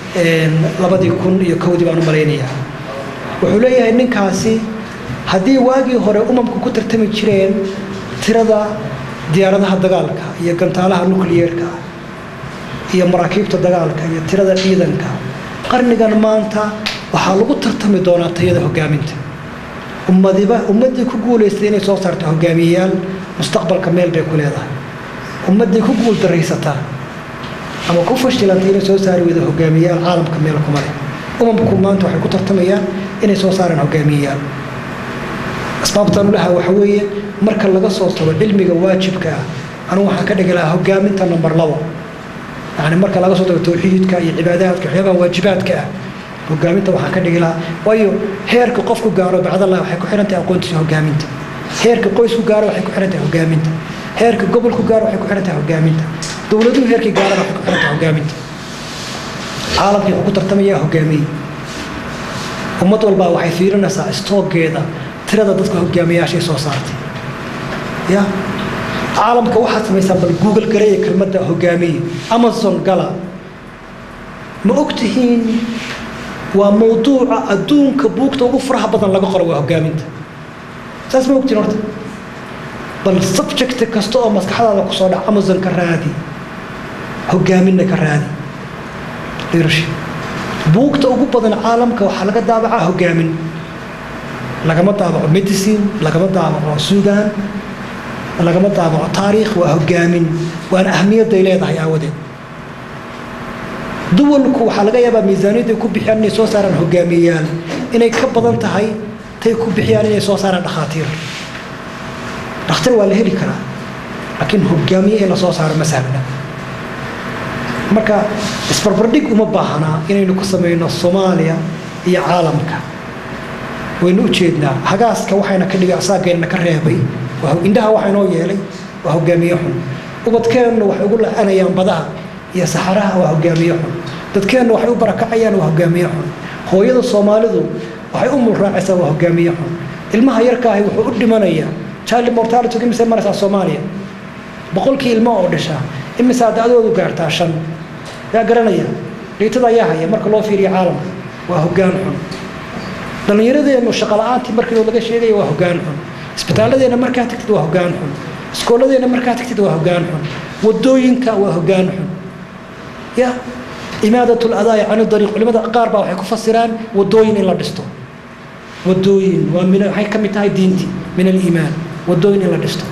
2001 baan u maleynayaa wuxuu leeyahay ninkaasi haddii waagii hore umamku ku tartami jireen tirada diyaaradaha dagaalka iyo gantaalaha nuclearka iyo maraakiibta dagaalka iyo tirada ciidanka qarnigan maanta waxaa lagu tartami doonaa tayada hogaaminta ummadii ku guuleystay inay soo saarto hogaamiyayaal mustaqbalka meel bay ku leedahay ummadii ku guul daraysataa ama ku fashilantay inay soo saari wada hogaamiyayaal caalamka meel kuma leh umamku maanta waxay ku tartamayaan inay soo saaraan hogaamiyayaal asbaabtan u lahaa waxa weeye marka laga soo tago cilmiga waajibka ah anu waxaan ka dhigi lahaa hogaaminta number 2 yani marka laga soo tago tawxiidka iyo cibaadaadka waxyaabaha waajibaadka ah hogaaminta waxaan ka dhigi lahaa waayo heerka qofku gaaro bacdallah waxay ku xiran tahay aqoontiisa hogaaminta heerka qoysku gaaro waxay ku xiran tahay hogaaminta heerka gobolku gaaro waxay ku xiran tahay hogaaminta dawladuhu heerkii gaaro waxay ku xiran tahay hogaaminta caalamkii wuxuu ku tartamaya hogaamiye ummad walba waxay fiirinaysaa istoogeeda tirada dadka hogaamiyaashay soo saartay ya caalamka waxaad samaysaa bal google gareeya kelmadda hogaamiye amazon gala ma ogtihiin waa mawduuca adduunka buugta ugu faraha badan laga qoro waa hogaaminta saas ma ogtiin horta bal subject kasta oo maskaxdaada ku soo dhac amazon ka raadi hogaaminna ka raadi leadership buugta ugu badan caalamka waxaa laga daabacaa hogaamin lagama daabaco medicine lagama daabaco suugaan lagama daabaco taariikh waa hogaamin waana ahmiyadday leedahay aawadeed duwalku waxaa laga yaabaa miisaaniyadday ku bixiyaan inay soo saaraan hogaamiyeyaal inay ka badan tahay tay ku bixiyaan inay soo saaraan dhakhaatiir dhakhtar waa la heli karaa laakiin hogaamiye in la soo saaro ma sahlana marka isbarbardhig uma baahnaa inaynu ku samayno soomaaliya iyo caalamka waynu u jeednaa hagaaska waxayna ka dhigay asaageenna ka reebay indhaha waxaa inoo yeelay waa hogaamiye xun ubadkeenna waxay ugu la-anayaan badaha iyo saxaraha waa hogaamiye xun dadkeenna waxay u barakacayaan waa hogaamiye xun hooyada soomaalidu waxay u mulraacaysaa waa hogaamiye xun ilmaha yarkaahi wuxuu u dhimanayaa child mortality imise maraysaa soomaaliya 100 ilmo oo dhashaa imise da-doodu gaartaa 5 yaa garanaya liitada ayaa haya marka loo fiiriyo caalamka waa hogaan xun dhallinyaradeennu shaqo la-aantii markii laga sheegaya waa hogaan xun isbitaaladeenna markaa tagtid waa hogaan xun iskooladeenna markaa tagtid waa hogaan xun wadooyinka waa hogaan xun ya imaadatul adaaya can dariiq culimada qaar baa waxay ku fasiraan wadooyin in la dhisto wadooyin waa waxay ka mid tahay diintii min aliimaan wadooyin in la dhisto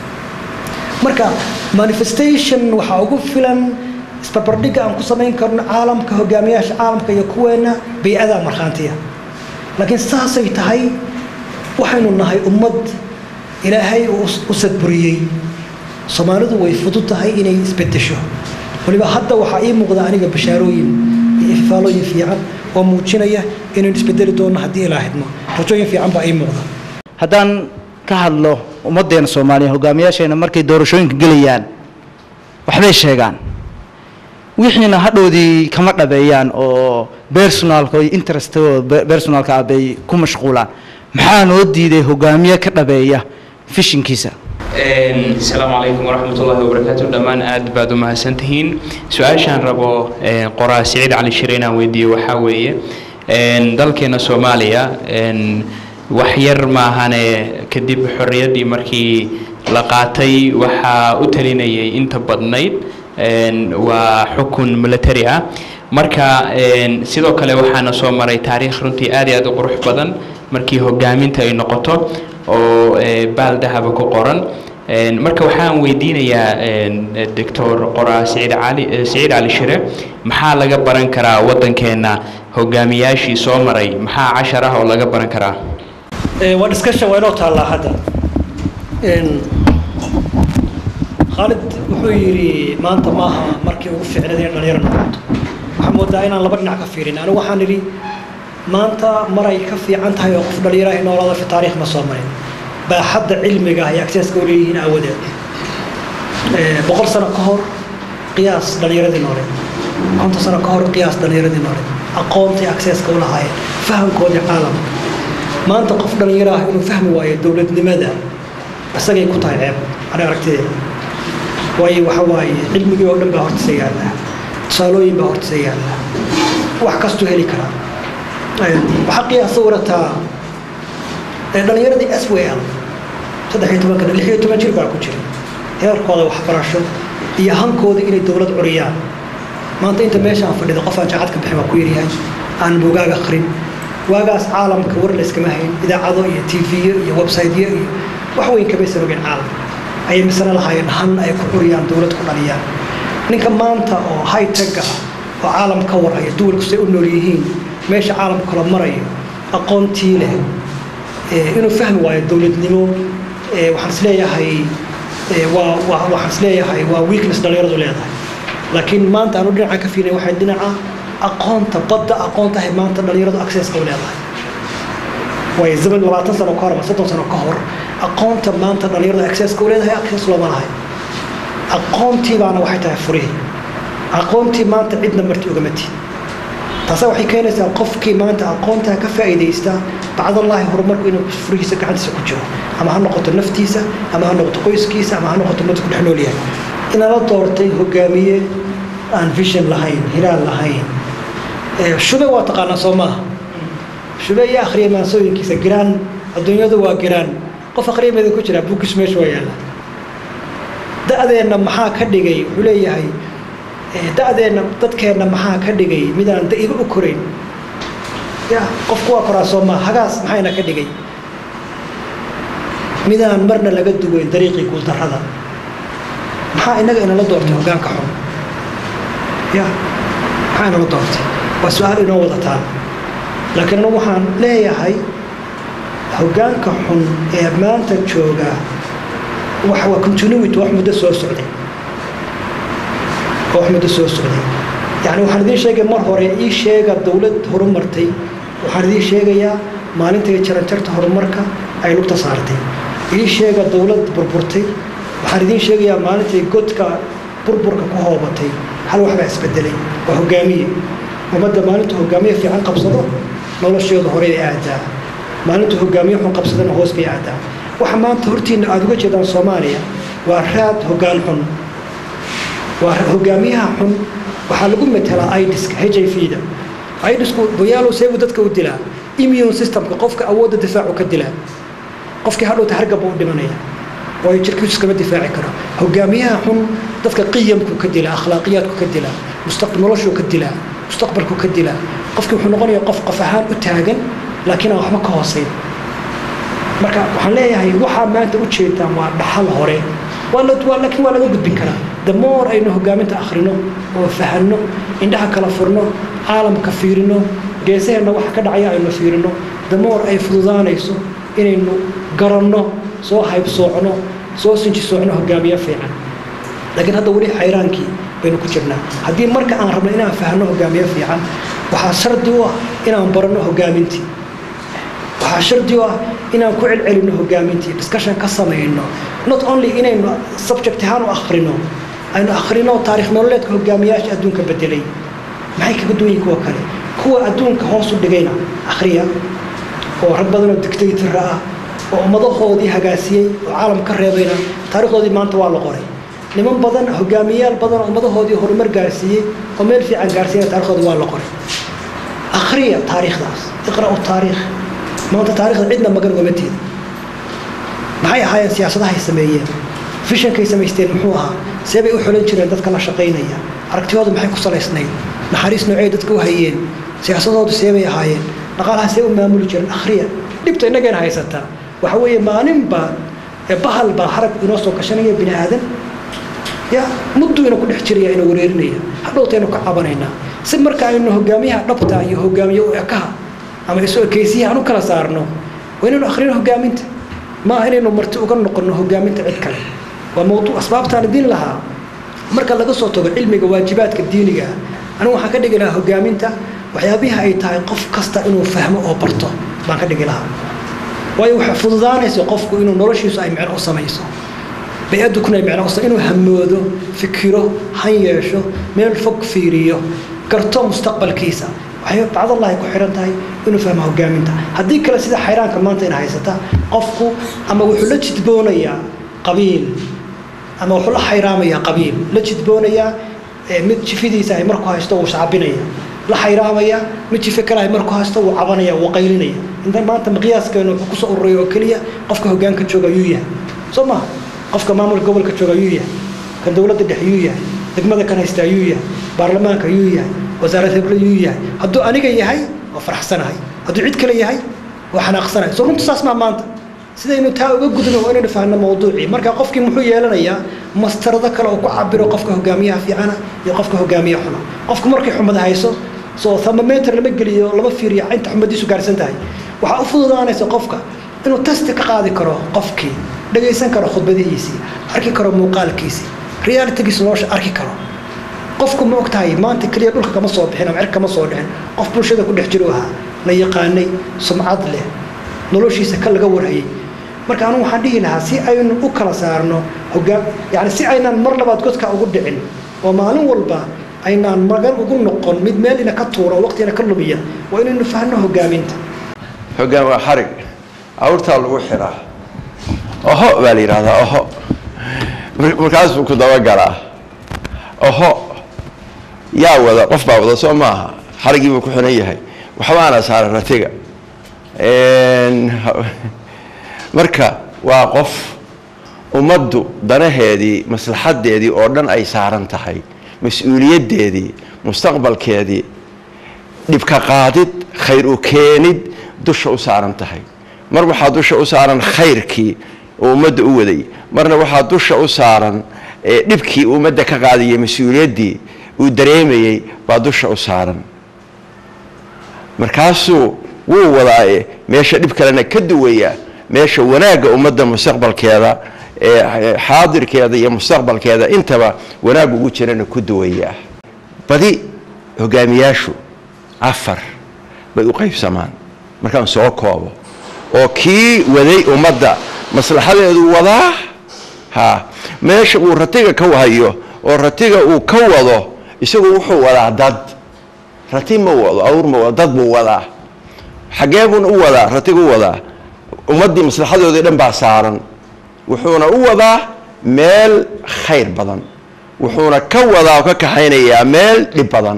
marka manifestation waxaa ugu filan isbarbardhigga aan ku samayn karno caalamka hogaamiyaasha caalamka iyo kuweena bay-ada markhaantiya laakiin saasay tahay waxaynu nahay ummad ilaahay u sadburiyey soomaalidu way fudud tahay inay isbedesho waliba hadda waxaa ii muuqda aniga bashaarooyin iyo ifaalooyin fiican oo muujinaya inaynu isbedeli doonno haddii ilaa hidmo rajooyin fiican baa ii muuqda haddaan ka hadlo ummaddeena soomaaliya hogaamiyaasheena markay doorashooyinka gelayaan waxbay sheegaan wixiina hadhowdii kama dhabeeyaan oo personalka iyo interestooda personalka ah bay ku mashquulaan maxaa noo diiday hogaamiye ka dhabeeya fishinkiisa asalaamu calaykum waraxmatullaahi wabarakaatu dhammaan aad baad u mahadsantihiin su-aashaan rabo qoraa siciid cali shire inaan weydiiyo waxaa weeye dalkeena soomaaliya wax yar maahane kadib xorriyaddii markii la qaatay waxaa u talinayay inta badnayd waa xukun military ah marka sidoo kale waxaana soo maray taariikh runtii aad iyo aad u qurux badan markii hogaaminta ay noqoto oo baal dahaba ku qoran marka waxaan weydiinayaa doctor qoraa siciid cali shire maxaa laga baran karaa waddankeena hogaamiyaashii soo maray maxaa cashar ah oo laga baran karaa waa discussion waa inoo taallaa hadda khaalid wuxuu yidhi maanta maaha markii ugu ficneed inay dhalinyaro noqoto waxaan moodaa inaan laba dhinac ka fiirin anigu waxaan idhi maanta maray ka fiican tahay oo qof dhalinyaraha noolada fi taariikh ma soo marin baaxadda cilmiga iyo accesska u leeyihiin aawadeed 100 sano ka hor qiyaas dhalinyaradii nooleed 50 sano ka hor qiyaas dhalinyaradii nooleed aqoontii accesska u lahaayeen fahamkoodii caalamka maanta qof dhalinyaro ah inuu fahmi waayo dowladnimada isagay ku tahay ceeb aniga aragtideeda waayo waxa waaye cilmigii oo dhan baa hortiisa yaalla tusaalooyin baa hortiisa yaalla wax kastuu heli karaa waxaa qiyaasa warataa dhalinyaradii SWL 16 jir baa ku jira heerkooda waxbarasho iyo hankooda inay dowlad curiyaan maanta inta meeshaan fadhida qof aan jaacad ka bixin waa ku yaryahay aan buugaaga akhrin waagaas caalamka war layskama hayn idaacado iyo tv-yo iyo website-yo iyo wax weyn kamaysan ogeen caalamka ayay misana lahaayeen han ay ku curiyaan dowlad ku dhaliyaan ninka maanta oo high tech ah oo caalam ka warhaya duwalku say u nool yihiin meesha caalamka kala marayo aqoontii leh inuu fahmi waayo dowladnimo waxaan isleeyahay waa weakness dhalinyaradu leedahay laakiin maanta aanu dhinaca ka fiirinay waxay dhinaca aqoonta badda aqoonta ahay maanta dhalinyaradu accesska u leedahay waayo zaman 20 sano ka hor ama 30 sano ka hor aqoonta maanta dhalinyaradu accesska u leedahay access looma lahay aqoontii baana waxay tahay furihi aqoontii maanta cidna marti ugama tihin taasa waxay keenaysaa qofkii maanta aqoonta ka faa'iideysta bacdallaahi horumarku inuu furihiisa gacantiisa ku jiro ama ha noqoto naftiisa ama ha noqoto qoyskiisa ama ha noqoto mid ku dhex nool yahay inala doortay hogaamiye aan vision lahayn hilaal lahayn shube waa taqaanaa soo maaha shube iyo akhriya maansooyinkiisa giraan adduunyadu waa giraan qof akhriyameeda ku jira buugkiisu meesha waa yaalla da-deenna maxaa ka dhigay wuxuu leeyahay da'deena dadkeena maxaa ka dhigay midaan da'iba u korayn ya qofku waa koraa Soomaa hagaas maxayna ka dhigay midaan marna laga duwayn dariiqii guul darrada maxaa inaga inala doortay hoggaanka xun ya maxaa inala doortay waa su'aal inoo wadataa laakiin anigu waxaan leeyahay hoggaanka xun ee maanta jooga waxa waa continuity wax muddo soo socday يعني waxaan idin sheegay mar hore ii sheega dawlad horumartay waxaan idin sheegayaa maalintii jaranjarta horumarka ay lugta saartay ii sheega dawlad burburtay waxaan idin sheegayaa maalintii godka burburka ku hoobatay hal wax baa isbedelay waa hogaamiye ummadda maalinta hogaamiye fiican qabsado noloshooda hore ay aadaa maalinta hogaamiye xun qabsadana hoos bay aadaa waxa maanta hortiina aad uga jeedaan Soomaaliya waa raad hoggaan xun waa hogaamiyaha xun waxaa lagu metelaa aidiska HIV-da aidisku boyaalo seebu dadka u dilaa immune systemka qofka awoodda difaacu ka dilaa qofkii hadhowta hargab u dhimanaya waayo jirkiisu iskama difaaci karo hogaamiyaha xun dadka qiyamku ka dilaa akhlaaqiyaadku ka dilaa noloshu ka dilaa mustaqbalku ka dilaa qofkii wuxuu noqonayaa qof ahaan u taagan laakiin aan waxba ka hooseyn marka waxaan leeyahay waxaa maanta u jeedaan waa dhaxal hore laakiin waa laga gudbin karaa the more aynu hogaaminta akhrino oo fahanno indhaha kala furno caalamka fiirino geesaheenna waxa ka dhacaya aynu fiirino the more ay fududaanayso inaynu garanno soo haybsoocno soo sinjisoocno hogaamiye fiican laakiin hadda weli xayraankii baynu ku jirnaa haddii marka aan rabno inaan fahanno hogaamiye fiican waxaa shardi u ah inaan baranno hogaamintii waxaa shardi u ah inaan ku celcelinno hogaamintii discussion ka samayno not only inaynu subject ahaan u akhrino aynu akhrino taariikh nololeedka hogaamiyaasha adduunka bedelay maxay kaga duwan yihiin kuwa kale kuwa adduunka hoos u dhigayna akhriya oo rag badan oo dictator ah oo ummadahoodii hagaasiyey oo caalam ka reebayna taariikhdoodii maanta waa la qoray niman badan hogaamiyaal badan oo ummadahoodii horumar gaarsiiyey oo meel fiican gaarsiiyay taariikhdooda waa la qoray akhriya taariikhdaas iqra'u taariikh maanta taariikhda cidna magan ugama tiid maxay ahaayeen siyaasadahay sameeyeen fishankay samaysteen muxuu ahaa seebay u xulan jireen dadka la shaqaynaya aragtiyoodu maxay ku salaysnayd naxariis noocay dadka u hayeen siyaasadoodu seebay ahaayeen dhaqaalaha see u maamuli jireen akhriya dhibta innageen haysataa waxa weeye maalinba bahal baa harag inoo soo gashanaya bini aadan ya muddu inuu ku dhex jiraya inuu wareerinaya hadhowtaynu ka cabanaynaa si marka aynu hogaamiyaha dhabta iyo hogaamiye u ekaha ama isu ekaysiyaha aan u kala saarno waa inaynu akhrino hogaaminta maaha inaynu marti uga noqonno hogaaminta cid kale waa mawduuc asbaabtaan idin lahaa marka laga soo tago cilmiga waajibaadka diiniga anigu waxaan ka dhigi lahaa hogaaminta waxyaabiha ay tahay qof kasta inuu fahmo oo barto baan ka dhigi lahaa waayo waxay fududaanaysa qofku inuu noloshiisu ay micno u samayso bay-addu kuna ay micno u samayso inuu hamoodo fikiro han yeesho meel fog fiiriyo garto mustaqbalkiisa waxay bacdallahi ku xiran tahay inuu fahmo hogaaminta haddii kale sida xayraanka maanta ina haysata qofku ama wuxuu la jidboonayaa qabiil ama wuxuu la xayraamayaa qabiil la jidboonayaa mid jifidiisa ay markuu haysto wuu shacabinaya la xayraamaya mid jife kale ay markuu haysto wuu cabanaya wuu qaylinaya inta maanta miqyaaskeennu wuxuu kusoo ururaya oo keliya qofka hoggaanka jooga ayuu yahay soo maha qofka maamulka gobolka jooga ayuu yahay kan dowladda dhex ayuu yahay degmada kan haysta ayuu yahay baarlamaanka ayuu yahay wasaaradda hebla ayuu yahay hadduu aniga yahay waa faraxsanahay hadduu cid kale yahay waa xanaaqsanahay soo runta saas maa maanta sidaynu taa uga gudno waa inaynu fahanno mawduucii marka qofkii muxuu yeelanayaa mastarado kale oo ku cabiro qofka hogaamiyaha fiicana iyo qofka hogaamiye xuna qofku markay xumad hayso soo thermometer lama geliyo lama fiiriyo inta xumadiisu gaarsan tahay waxaa u fududaanaysa qofka inuu tasti ka qaadi karo qofkii dhagaysan karo khudbadihiisii arki karo muuqaalkiisii realitygiisa nolosha arki karo qofku ma ogtahay maanta keliya dhulka kama soo bixin ama cirka kama soo dhicin qof bulshada ku dhex jiro ahaa la yaqaanay sumcad leh noloshiisa ka laga warhayay marka anu waxaan dhihi lahaa si aynu u kala saarno yani si aynaan mar labaad godka ugu dhicin oo maalin walba aynaan magan ugu noqon mid meel ina ka tuuro waqtina ka lumiya waa inaynu fahno hogaaminta hoggaan waa xarig awrtaa lagu xiraa oho baa la yidhahdaa oho markaasuu ku dabagalaa oho yaa wada qof baa wada soo maaha xariggii buu ku xiran yahay waxbaana saara ratiga marka waa qof ummaddu danaheedii maslaxadeedii oo dhan ay saaran tahay mas-uuliyaddeedii mustaqbalkeedii dhibka qaadid khayr u keenid dusha u saaran tahay mar waxaa dusha u saaran khayrkii oo ummadda u waday marna waxaa dusha u saaran dhibkii ummadda ka qaadiyay mas-uuliyaddii uu dareemayey baa dusha u saaran markaasuu wuu wadaaye meesha dhib kalena ka duwaya meesha wanaagga ummadda mustaqbalkeeda xaadirkeeda iyo mustaqbalkeeda intaba wanaag ugu jirana ku duwaya badi hogaamiyaashu 4 bay u qaybsamaan markaan soo koobo oo kii waday ummadda maslaxadeedu wadaa meesha uu ratiga ka wahayo oo ratiga uu ka wado isagu wuxuu wadaa dad rati ma wado awr ma wado dad buu wadaa xagee buu u wadaa ratiga u wadaa ummaddii maslaxadoodii dhan baa saaran wuxuuna u wadaa meel khayr badan wuxuuna ka wadaa oo ka kaxaynayaa meel dhib badan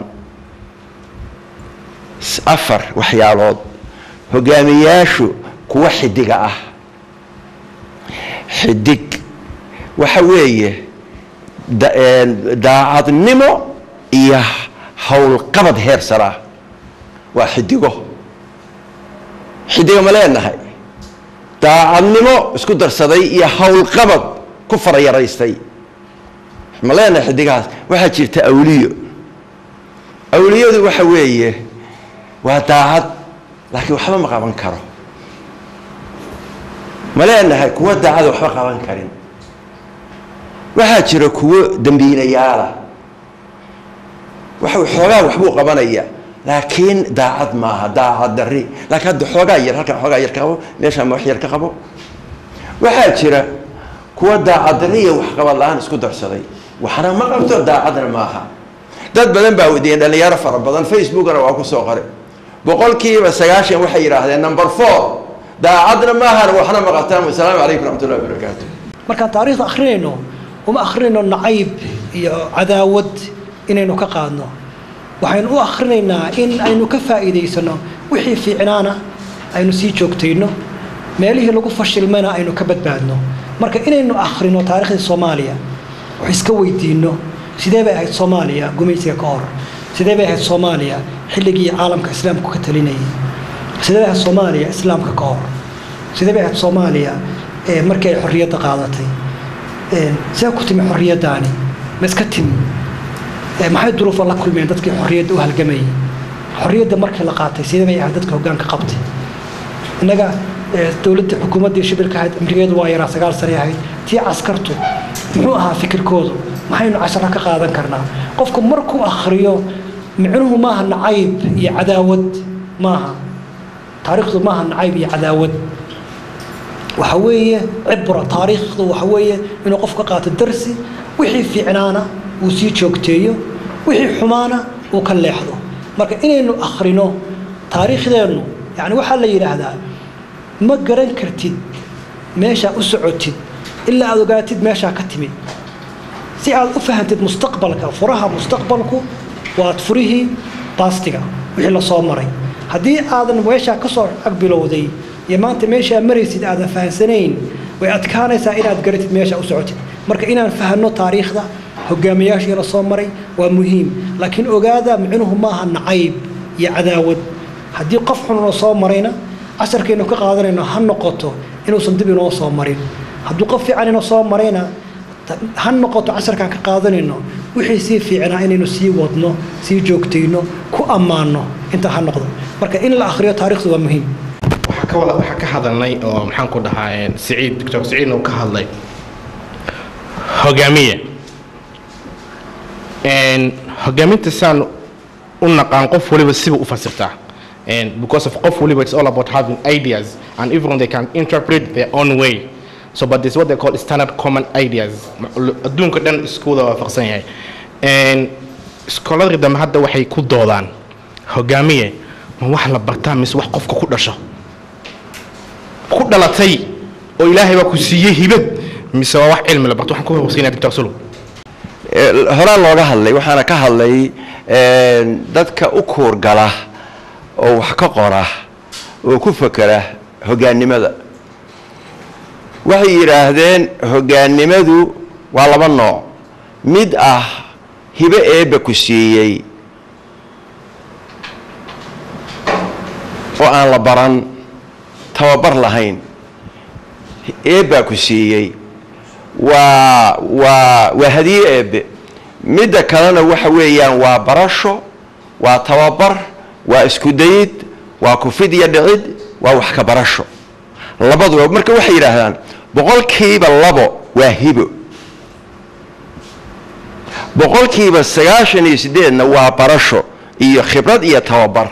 4 waxyaalood hogaamiyaashu kuwa xidiga ah xidig waxa weeye daacadnimo iyo howlqabad heer sara waa xidiga ma leenahay daacadnimo isku darsaday iyo howlqabad ku farayaraystay ma leenahay xidigaas waxaa jirta awliyadu waxa weeye waa daacad laakiin waxba ma qaban karo ma leenahay kuwa daacad waxba qaban karin waxaa jira kuwa dambiilayaala waxa xoogaa waxbuu qabanaya laakiin daacad maaha daacad dari laakiin hadda xoogaa yar halkan xoogaa yar ka qabo meeshaan wax yar ka qabo waxaa jira kuwa daacad dari wax qabad la'aan isku darsaday waxna ma qabto daacadna maaha dad badan baa wadiyeen dhalinyaro fara badan facebookana waa ku soo qoray 90% waxay yiraahdeen number 4 daacadna maaha waxna ma qabtaan assalaamu calaykum warahmatullahi wabarakatuh markaan taariikhda akhrinayno uma akhrinayno nacayb iyo cadaawad inaynu ka qaadno waxaynu u akhrinaynaa in aynu ka faa'iidaysano wixii fiicnaana aynu sii joogtayno meelihii lagu fashilmayna aynu ka badbaadno marka inaynu akhrino taariikhda Soomaaliya wax iska weydiino sidee bay ahayd Soomaaliya gumaysiga ka hor sidee bay ahayd Soomaaliya xilligii caalamka islaamku ka talinayay sidee bay ahayd Soomaaliya islaamka ka hor sidee bay ahayd Soomaaliya markay xorriyadda qaadatay sidee ku timi xorriyaddaani ma iska timi maxay duruufo la kulmeen dadkii xorriyadda u halgamayay xorriyadda markii la qaatay sidee bay ahayd dadka hoggaanka qabtay innaga dowladda xukuumadda shibilka ahayd amrigeedu waa yaraa 9 sano ahayd tii askartu muxuu ahaa fikirkoodu maxaynu casharo ka qaadan karnaa qofku markuu akhriyo micnuhu maaha nacayb iyo cadaawad maaha taariikhdu maaha nacayb iyo cadaawad waxa weeye cibra taariikhdu waxa weeye inuu qofka qaato darsi wixii fiicnaana uu sii joogteeyo wixii xumaana uu ka leexdo marka inaynu akhrino taariikhdeenu yani waxa la yiraahdaa ma garan kartid meesha u socotid illa aad ogaatid meesha ka timid si aad u fahantid mustaqbalka furaha mustaqbalku waa furihii baastiga wixii la soo maray haddii aadan meesha ka soo aqbilowday iyo maanta meesha maraysid aadan fahansanayn way adkaanaysaa inaad garatid meesha u socotid marka inaan fahanno taariikhda hogaamiyaashii la soo maray waa muhiim laakiin ogaada micnuhu maaha nacayb iyo cadaawad haddii qof xun oo soo marayna casharkeenu ka qaadanayno ha noqoto inuusan dib inoo soo marin hadduu qof fiican inoo soo marayna ha noqoto casharkaan ka qaadanayno wixii sii fiicnaa inaynu sii wadno sii joogtayno ku ammaanno inta ha noqdo marka in la akhriyo taariikhdu waa muhiim waxaa ka hadalnay oo maxaan ku dhahaa Saciid Dr. Saciid oo ka hadlay hogaamiye hogaaminta saan u naqaan qof waliba siba u fasirtaa and because of qof waliba it's all about having ideas and everyone they can interpret their own way so but this is what they call standard common ideas adduunka dhan isku wada waafaqsan yahay and iskoolada dama hadda waxay ku doodaan hogaamiye ma wax la bartaa mise wax qofka ku dhasho ku dhalatay oo ilaahay baa ku siiyay hibad mise waa wax cilmi la barto waxaan ku hoosayna Dr. Sulu horaan looga hadlay waxaana ka hadlay dadka u koorgala oo wax ka qora oo ku fakara hogaannimada waxay yiraahdeen hogaannimadu waa laba nooc mid ah hibe eebba ku siiyey oo aan la baran tababar lahayn eebbaa ku siiyey waa hadiye eebbe midda kalena waxa weeyaan waa barasho waa tababar waa isku dayid waa kufid iyo dhicid waa wax ka barasho labaduba marka waxay yidhaahdaan boqolkiiba 2 waa hibo boqolkiiba 98 waa barasho iyo khibrad iyo tababar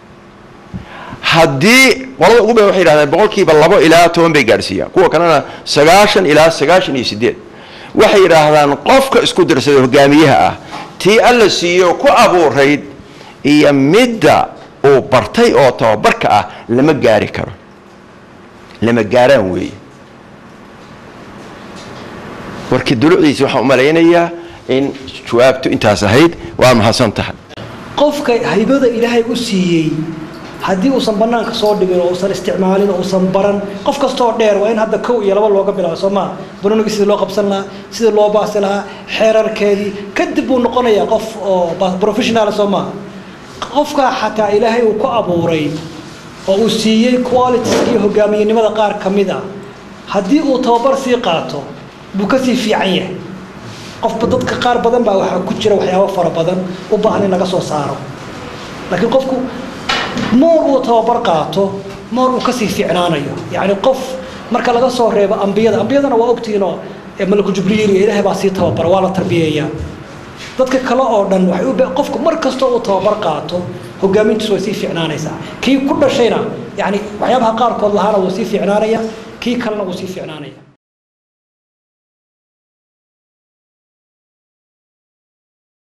haddii qolada ugu badan waxay yidhahdaan boqolkiiba 2 ilaa 10 bay gaadhsiiyaan kuwa kalena 90 ilaa 98 waxay yidhaahdaan qofka isku darsada hogaamiyaha ah tii alla siiyo ku abuurayd iyo midda uu bartay oo tababarka ah lama gaari karo lama gaaraan weeye warkii dulucdiisa waxaan u malaynayaa in jawaabtu intaas ahayd waa mahadsan tahay qofka haybada ilaahay u siiyey haddii uusan bannaanka soo dhigin oo uusan isticmaalin oo uusan baran qof kastoo dheer waa in hadda 1 iyo 2 looga bilaabo Soomaa banoniga sidii loo qabsan lahaa sidii loo baasi lahaa xeerarkeedii kadib uu noqonayaa qof oo professional Soomaa qofka xataa ilaahay uu ku abuuray oo uu siiyey qualities iyo hogaamiyenimada qaar kamid ah haddii uu tababar sii qaato buu ka sii fiican yahay qofba dadka qaar badan baa waxa ku jira waxyaabo fara badan u baahan in laga soo saaro laakiin qofku moor uu tababar qaato moor uu ka sii fiicnaanayo yani qof marka laga soo reebo ambiyadana waa ogtiinoo malaku jibriil iyo ilaahay baa sii tababar waa la tarbiyeeyaa dadka kale oo dhan waxay u qofku mar kasta uu tababar qaato hogaamintiisu way sii fiicnaanaysaa kii ku dhashayna yani waxyaabaha qaarkood lahaana wuu sii fiicnaanaya kii kalena wuu sii fiicnaanaya